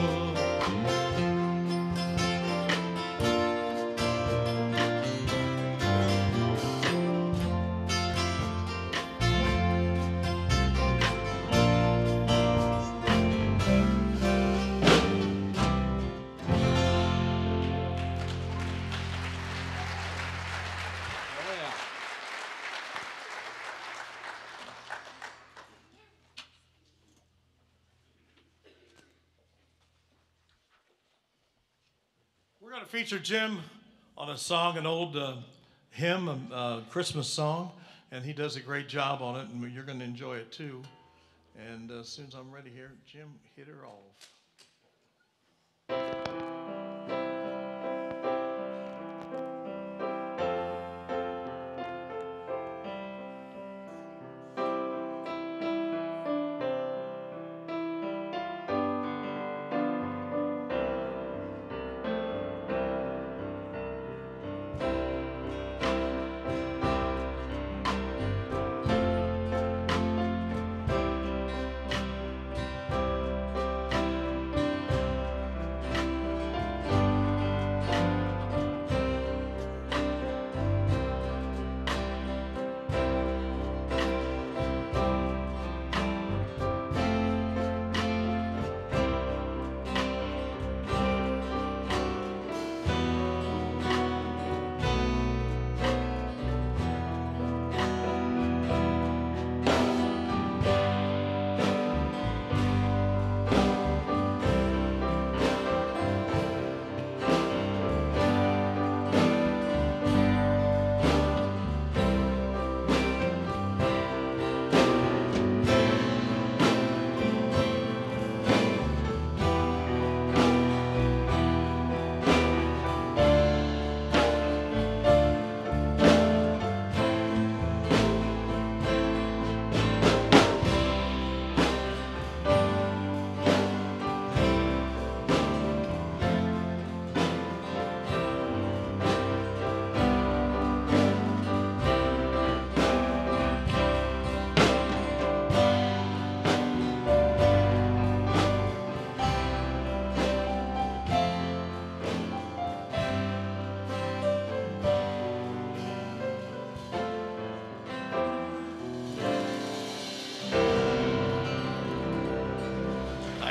We're going to feature Jim on a song, an old uh, hymn, a uh, Christmas song, and he does a great job on it, and you're going to enjoy it too. And uh, as soon as I'm ready here, Jim, hit her off.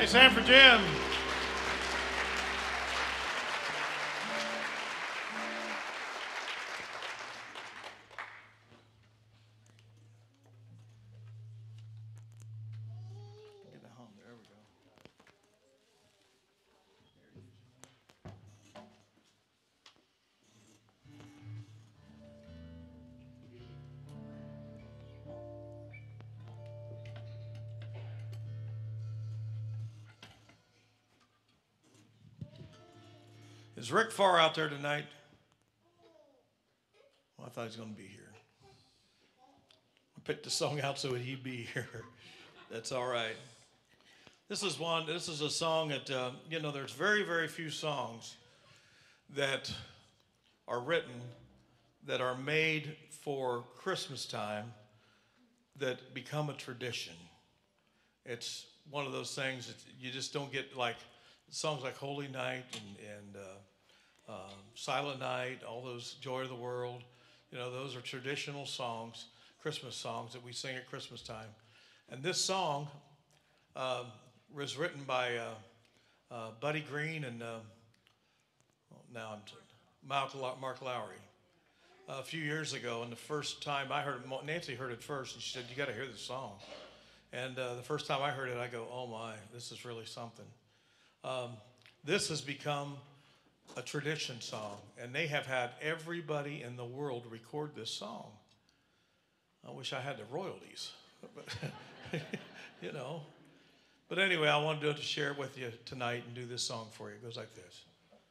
his hand for Jim. Get it home. There we go. Is Rick Farr out there tonight? Well, I thought he was going to be here. I picked the song out so he'd be here. That's all right. This is one. This is a song that uh, you know. There's very, very few songs that are written that are made for Christmas time that become a tradition. It's one of those things that you just don't get, like songs like Holy Night and, and uh, uh, Silent Night, all those Joy of the World. You know, those are traditional songs, Christmas songs that we sing at Christmas time. And this song uh, was written by uh, uh, Buddy Green and uh, well, now I'm t- Mark Lowry a few years ago. And the first time I heard it, Nancy heard it first, and she said, "You got to hear this song." And uh, the first time I heard it, I go, "Oh my, this is really something." Um, this has become a tradition song, and they have had everybody in the world record this song. I wish I had the royalties, but you know. But anyway, I wanted to share it with you tonight and do this song for you. It goes like this.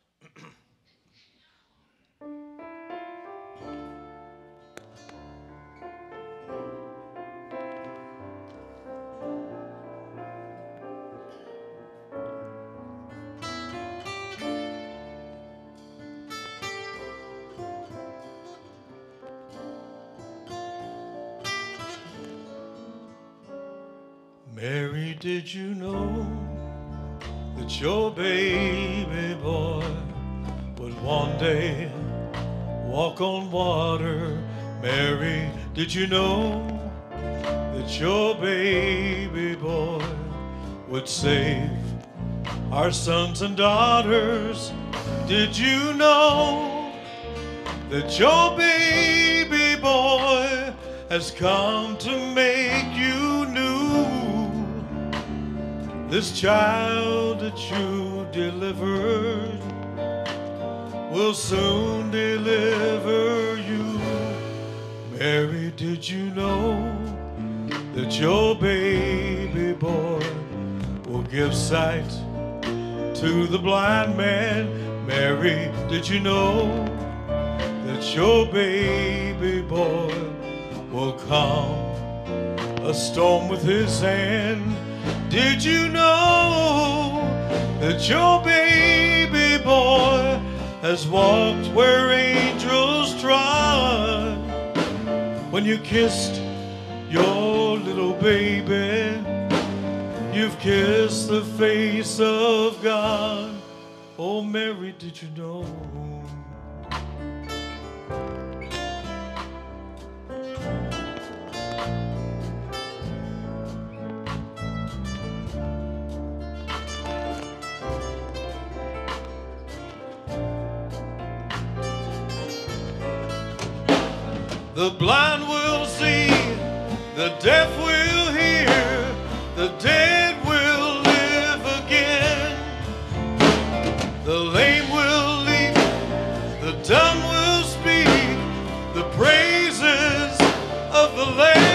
Mary, did you know that your baby boy would one day walk on water? Mary, did you know that your baby boy would save our sons and daughters? Did you know that your baby boy has come to make you new? This child that you delivered will soon deliver you. Mary, did you know that your baby boy will give sight to the blind man? Mary, did you know that your baby boy will calm a storm with his hand? Did you know that your baby boy has walked where angels trod? When you kissed your little baby, you've kissed the face of God. Oh, Mary, did you know? The blind will see, the deaf will hear, the dead will live again. The lame will leap, the dumb will speak, the praises of the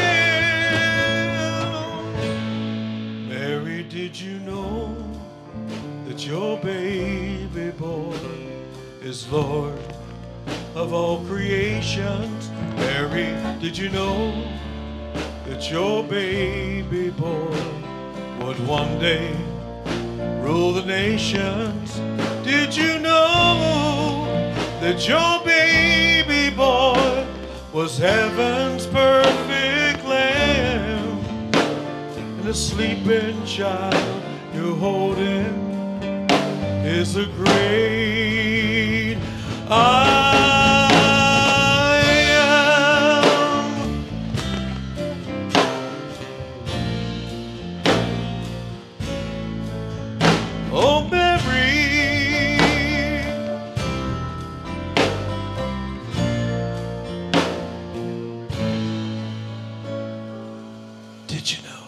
Lamb. Mary, did you know that your baby boy is Lord of all creations? Mary, did you know that your baby boy would one day rule the nations? Did you know that your baby boy was heaven's perfect lamb? And the sleeping child you're holding is a great I Did you know?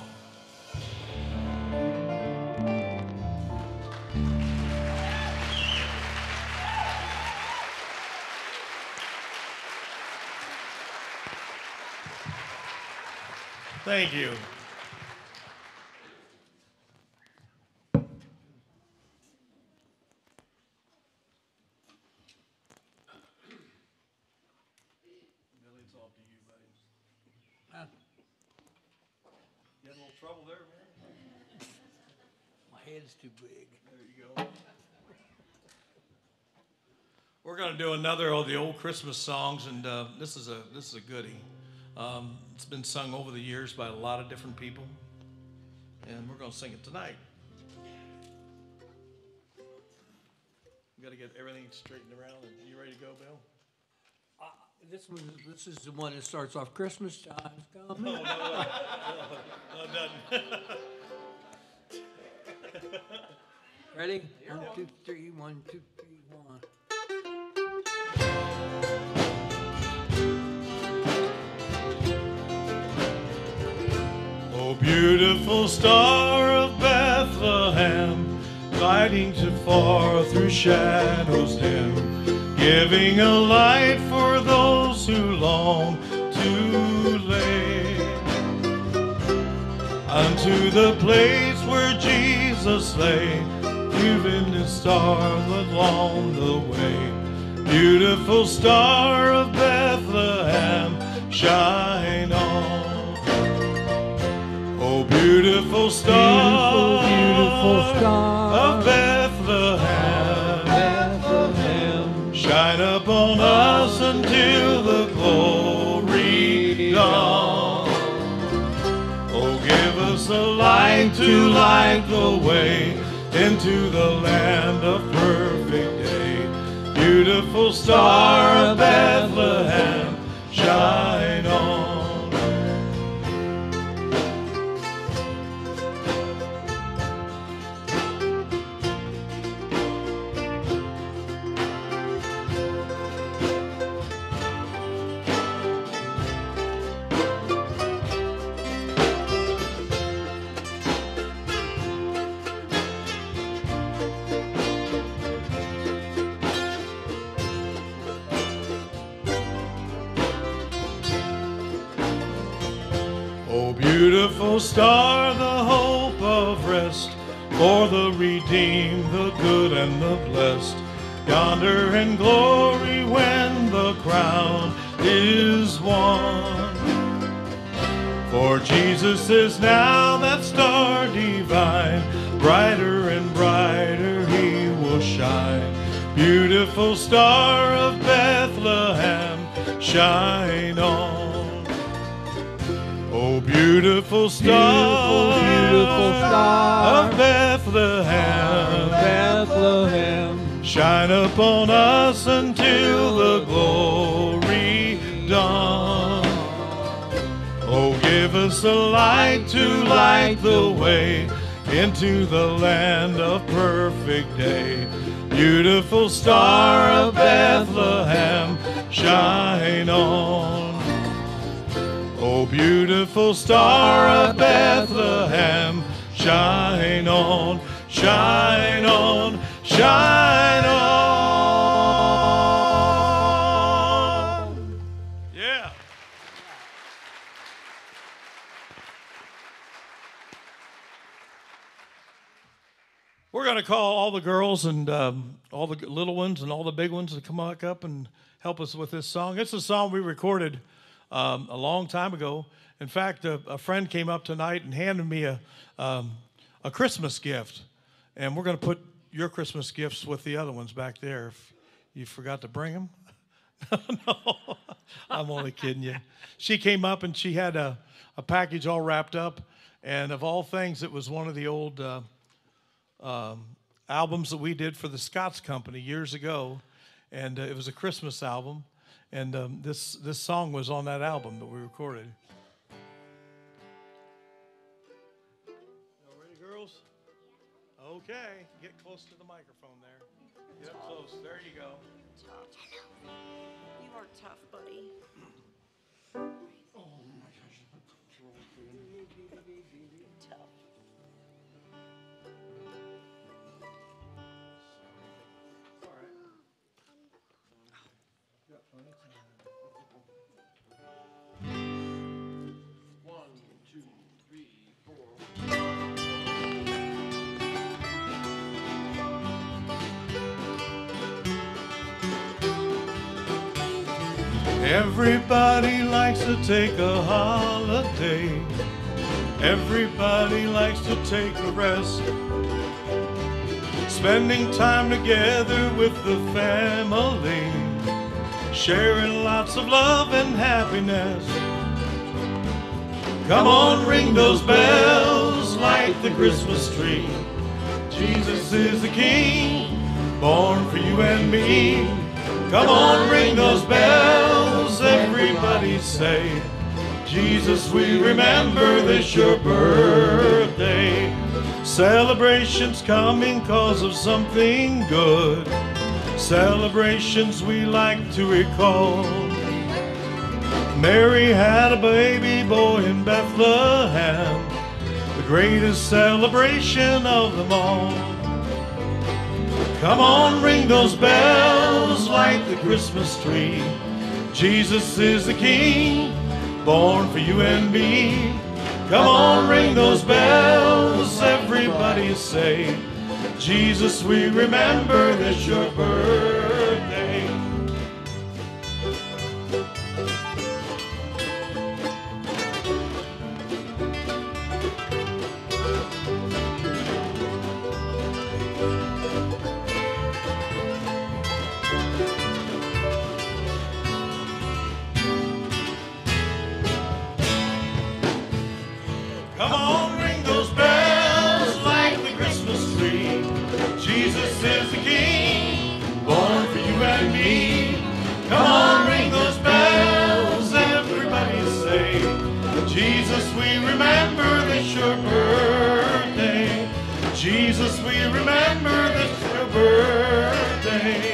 Thank you. You had a little trouble there, man? My head's too big. There you go. We're going to do another of the old Christmas songs, and uh, this is a this is a goodie. Um, it's been sung over the years by a lot of different people, and we're going to sing it tonight. We got to get everything straightened around. And you ready to go, Bill? Uh, this one, this is the one that starts off Christmas time's coming. No, no, no, no, no, it doesn't. Ready? One, two, three, one, two, three, one. Oh, beautiful star of Bethlehem, lighting to far through shadows dim, giving a light for those who long to lay. Unto the place where Jesus lay, you've his star along the way. Beautiful star of Bethlehem, shine on. Oh, beautiful star, Beautiful, beautiful star of Bethlehem, Bethlehem, shine upon us until the glory dawn. Oh, give us a light to light the way into the land of perfect day. Beautiful star of Bethlehem, shine on. Beautiful star, the hope of rest for the redeemed, the good and the blessed. Yonder in glory when the crown is won. For Jesus is now that star divine, brighter and brighter he will shine. Beautiful star of Bethlehem, shine on. Oh, beautiful star, beautiful, beautiful star of Bethlehem, Bethlehem, shine upon us until the glory dawn. Oh, give us a light to light the way into the land of perfect day. Beautiful star of Bethlehem, shine on. Oh, beautiful star of Bethlehem, shine on, shine on, shine on. Yeah. We're going to call all the girls and um, all the little ones and all the big ones to come back up and help us with this song. It's a song we recorded Um, a long time ago. In fact, a, a friend came up tonight and handed me a um, a Christmas gift, and we're going to put your Christmas gifts with the other ones back there. If you forgot to bring them, no, I'm only kidding you. She came up and she had a a package all wrapped up, and of all things, it was one of the old uh, um, albums that we did for the Scots Company years ago, and uh, it was a Christmas album. And um, this this song was on that album that we recorded. All ready, girls? Okay, get close to the microphone there. Get up close. There you go. You are tough, buddy. Oh my gosh. Everybody likes to take a holiday. Everybody likes to take a rest. Spending time together with the family, sharing lots of love and happiness. Come on, ring those bells, light the Christmas tree. Jesus is the King, born for you and me. Come on, ring those bells, everybody say, Jesus, we remember this your birthday. Celebrations coming cause of something good. Celebrations we like to recall. Mary had a baby boy in Bethlehem, the greatest celebration of them all. Come on, ring those bells, light the Christmas tree. Jesus is the King, born for you and me. Come on, ring those bells, everybody say, Jesus, we remember this your birthday. Come on, ring those bells, light the Christmas tree. Jesus is the King, born for you and me. Come on, ring those bells, everybody say, Jesus, we remember this your birthday. Jesus, we remember this your birthday.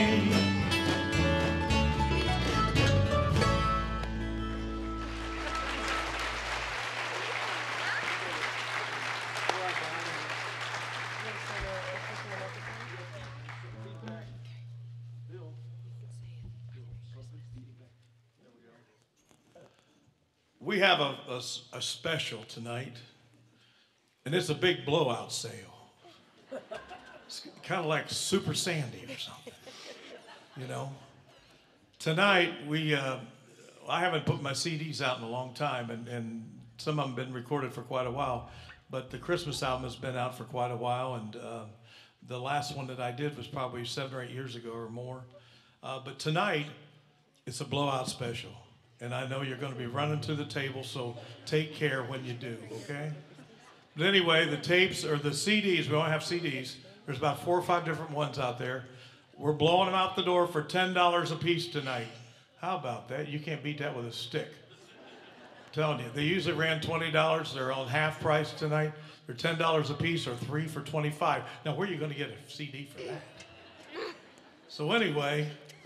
We have a, a, a special tonight, and it's a big blowout sale. It's kind of like Super Sandy or something, you know. Tonight, we, uh, I haven't put my C Ds out in a long time, and, and some of them have been recorded for quite a while, but the Christmas album has been out for quite a while, and uh, the last one that I did was probably seven or eight years ago or more. Uh, but tonight, it's a blowout special. And I know you're going to be running to the table, so take care when you do, okay? But anyway, the tapes, or the C Ds, we only have C Ds. There's about four or five different ones out there. We're blowing them out the door for ten dollars a piece tonight. How about that? You can't beat that with a stick. I'm telling you, they usually ran twenty dollars. They're on half price tonight. They're ten dollars a piece, or three for twenty-five dollars. Now, where are you going to get a C D for that? So anyway...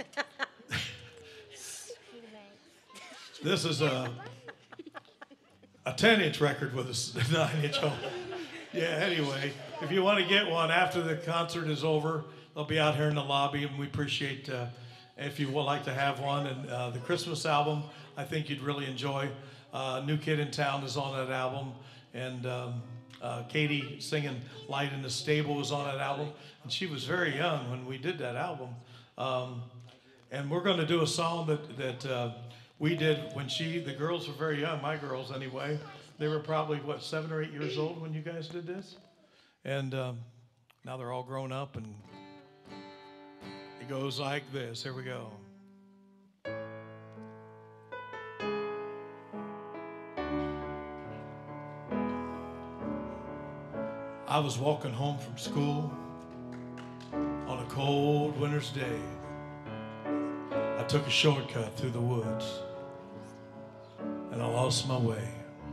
This is a a ten inch record with a nine inch hole. Yeah, anyway, if you want to get one after the concert is over, they'll be out here in the lobby, and we appreciate uh, if you would like to have one. And uh, the Christmas album, I think you'd really enjoy. Uh, New Kid in Town is on that album, and um, uh, Katie singing Light in the Stable was on that album, and she was very young when we did that album. Um, and we're going to do a song that, that uh, we did when she, the girls were very young, my girls anyway. They were probably, what, seven or eight years old when you guys did this? And um, now they're all grown up, and it goes like this. Here we go. I was walking home from school on a cold winter's day. I took a shortcut through the woods, and I lost my way.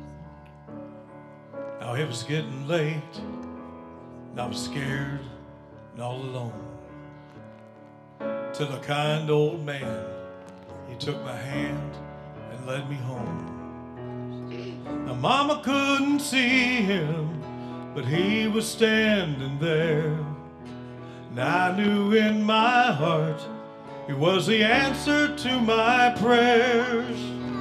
Now it was getting late, and I was scared and all alone, till a kind old man, he took my hand and led me home. Now Mama couldn't see him, but he was standing there, and I knew in my heart he was the answer to my prayers.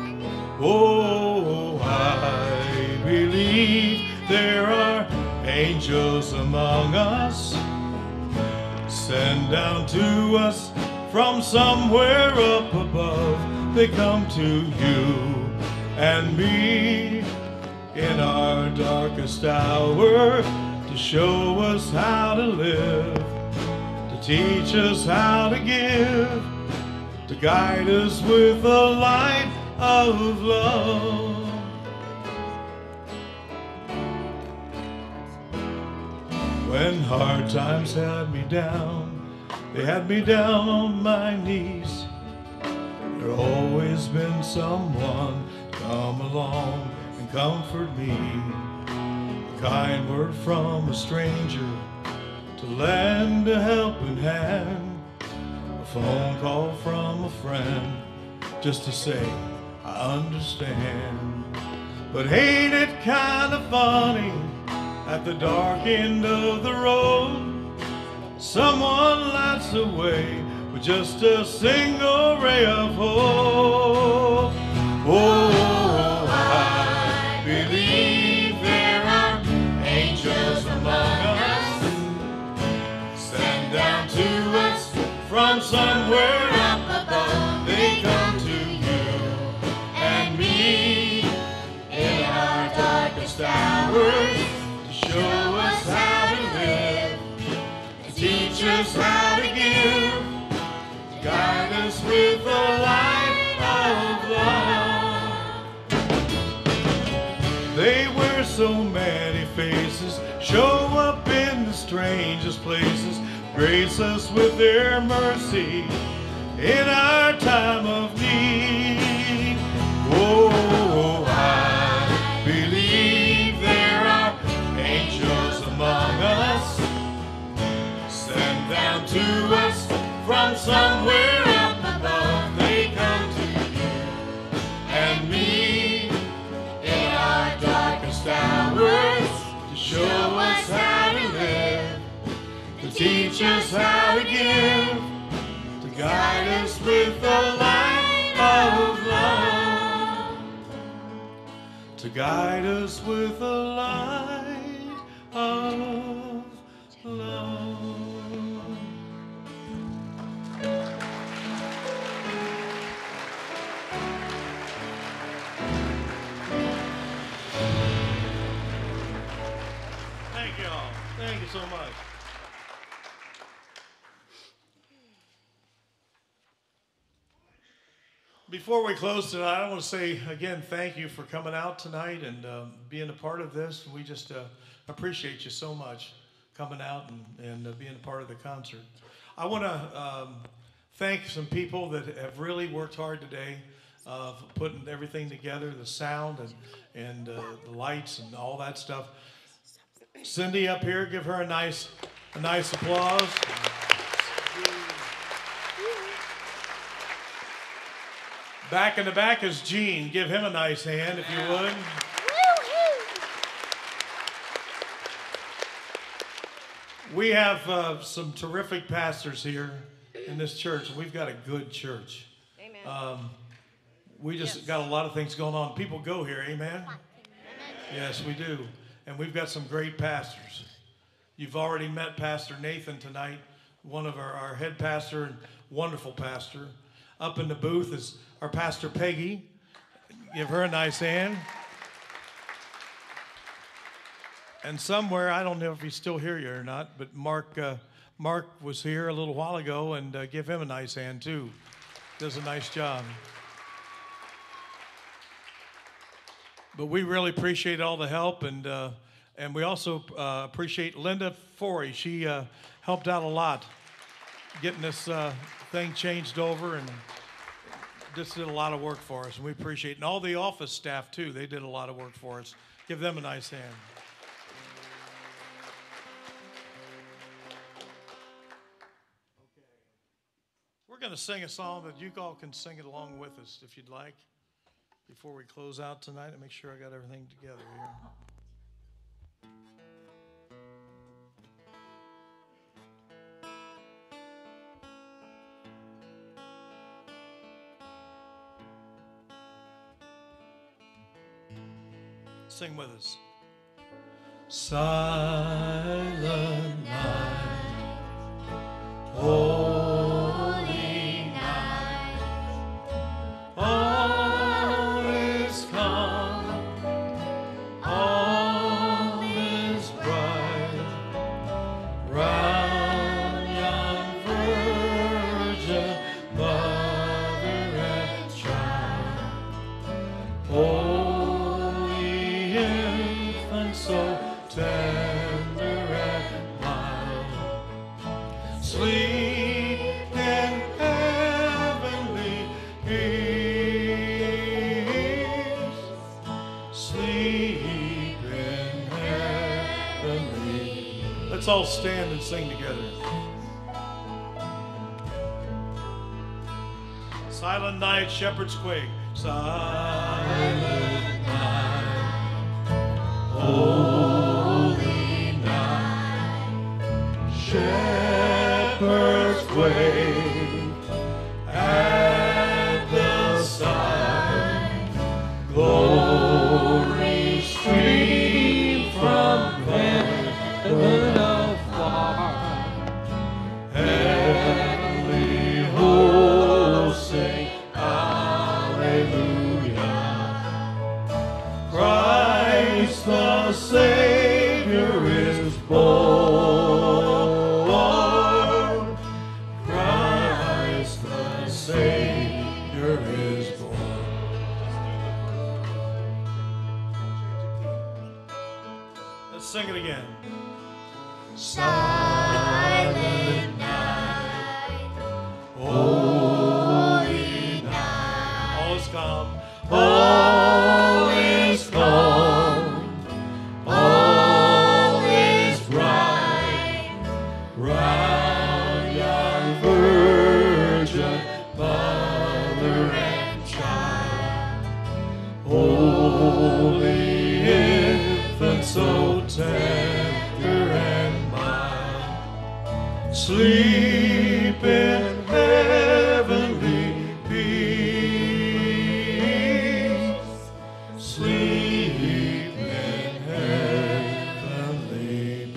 Oh, I believe there are angels among us, sent down to us from somewhere up above. they come to you and me in our darkest hour to show us how to live, to teach us how to give, to guide us with the light of love. When hard times had me down, they had me down on my knees. There's always been someone come along and comfort me. A kind word from a stranger to lend a helping hand. A phone call from a friend just to say, I understand. But ain't it kind of funny, at the dark end of the road, someone lights the way with just a single ray of hope. Oh, I believe there are angels among us, sent down to us from somewhere up above. They come to you and me in our darkest hours, show us how to live, to teach us how to give, to guide us with the light of love. They wear so many faces, show up in the strangest places, grace us with their mercy in our time of need. Oh, I believe there are angels among us, sent down to us from somewhere up above. They come to you and me in our darkest hours to show us how to live, to teach us how to give, to guide us with the light of love, to guide us with the light of love. Thank you all. Thank you so much. Before we close tonight, I want to say again, thank you for coming out tonight and um, being a part of this. We just uh, appreciate you so much coming out and, and uh, being a part of the concert. I want to um, thank some people that have really worked hard today of uh, putting everything together, the sound and, and uh, the lights and all that stuff. Cindy up here, give her a nice, a nice applause. Back in the back is Gene. Give him a nice hand, if you would. We have uh, some terrific pastors here in this church. We've got a good church. Amen. Um, we just Yes. got a lot of things going on. People go here, amen? Amen. Yes, we do. And we've got some great pastors. You've already met Pastor Nathan tonight, one of our, our head pastor and wonderful pastor. Up in the booth is our Pastor Peggy. Give her a nice hand. And somewhere, I don't know if he's still here yet or not, but Mark uh, Mark was here a little while ago, and uh, give him a nice hand too. Does a nice job. But we really appreciate all the help, and uh, and we also uh, appreciate Linda Forey. She uh, helped out a lot getting this uh, thing changed over, and just did a lot of work for us, and we appreciate it. And all the office staff too, they did a lot of work for us. Give them a nice hand. Okay. We're going to sing a song that you all can sing it along with us if you'd like. Before we close out tonight, and make sure I got everything together here. Sing with us. Silent night, holy night. Let's all stand and sing together. Silent night, shepherds quake. Silent night, holy night, shepherds quake at the sight, glory stream from heaven afar, heavenly hosts sing hallelujah. Christ the Savior is born. Christ the Savior is born. Let's sing it again. Silent night, holy night, all is calm, all is calm, all is bright, round yon virgin mother and child, holy infant so tender and mild, sleep in heavenly peace, sleep in heavenly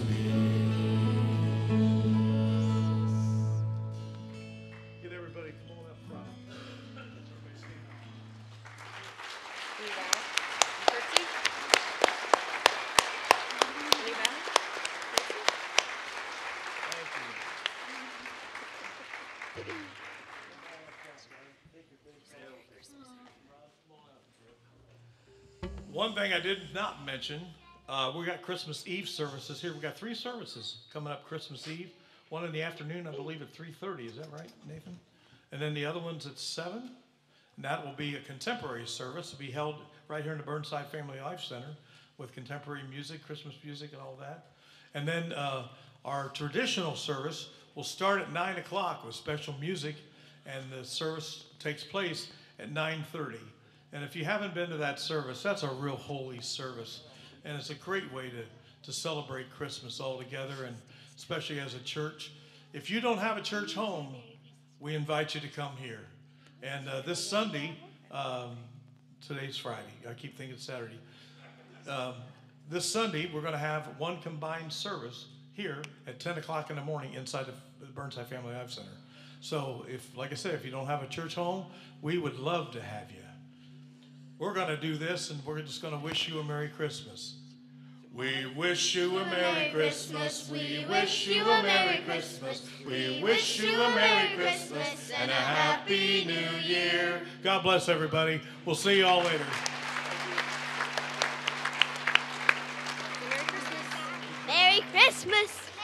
peace. Get everybody, come on up front. Everybody stand up. One thing I did not mention, uh, we got Christmas Eve services here. We got three services coming up Christmas Eve. One in the afternoon, I believe, at three thirty. Is that right, Nathan? And then the other one's at seven. And that will be a contemporary service. It'll be held right here in the Burnside Family Life Center with contemporary music, Christmas music, and all that. And then uh, our traditional service will start at nine o'clock with special music, and the service takes place at nine thirty. And if you haven't been to that service, that's a real holy service. And it's a great way to, to celebrate Christmas all together, and especially as a church. If you don't have a church home, we invite you to come here. And uh, this Sunday, um, today's Friday, I keep thinking Saturday. Um, this Sunday, we're going to have one combined service here at ten o'clock in the morning inside the Burnside Family Life Center. So, if, like I said, if you don't have a church home, we would love to have you. We're going to do this, and we're just going to wish you a Merry Christmas. We wish you a Merry Christmas. We wish you a Merry Christmas. We wish you a Merry Christmas and a Happy New Year. God bless everybody. We'll see you all later. Merry Christmas.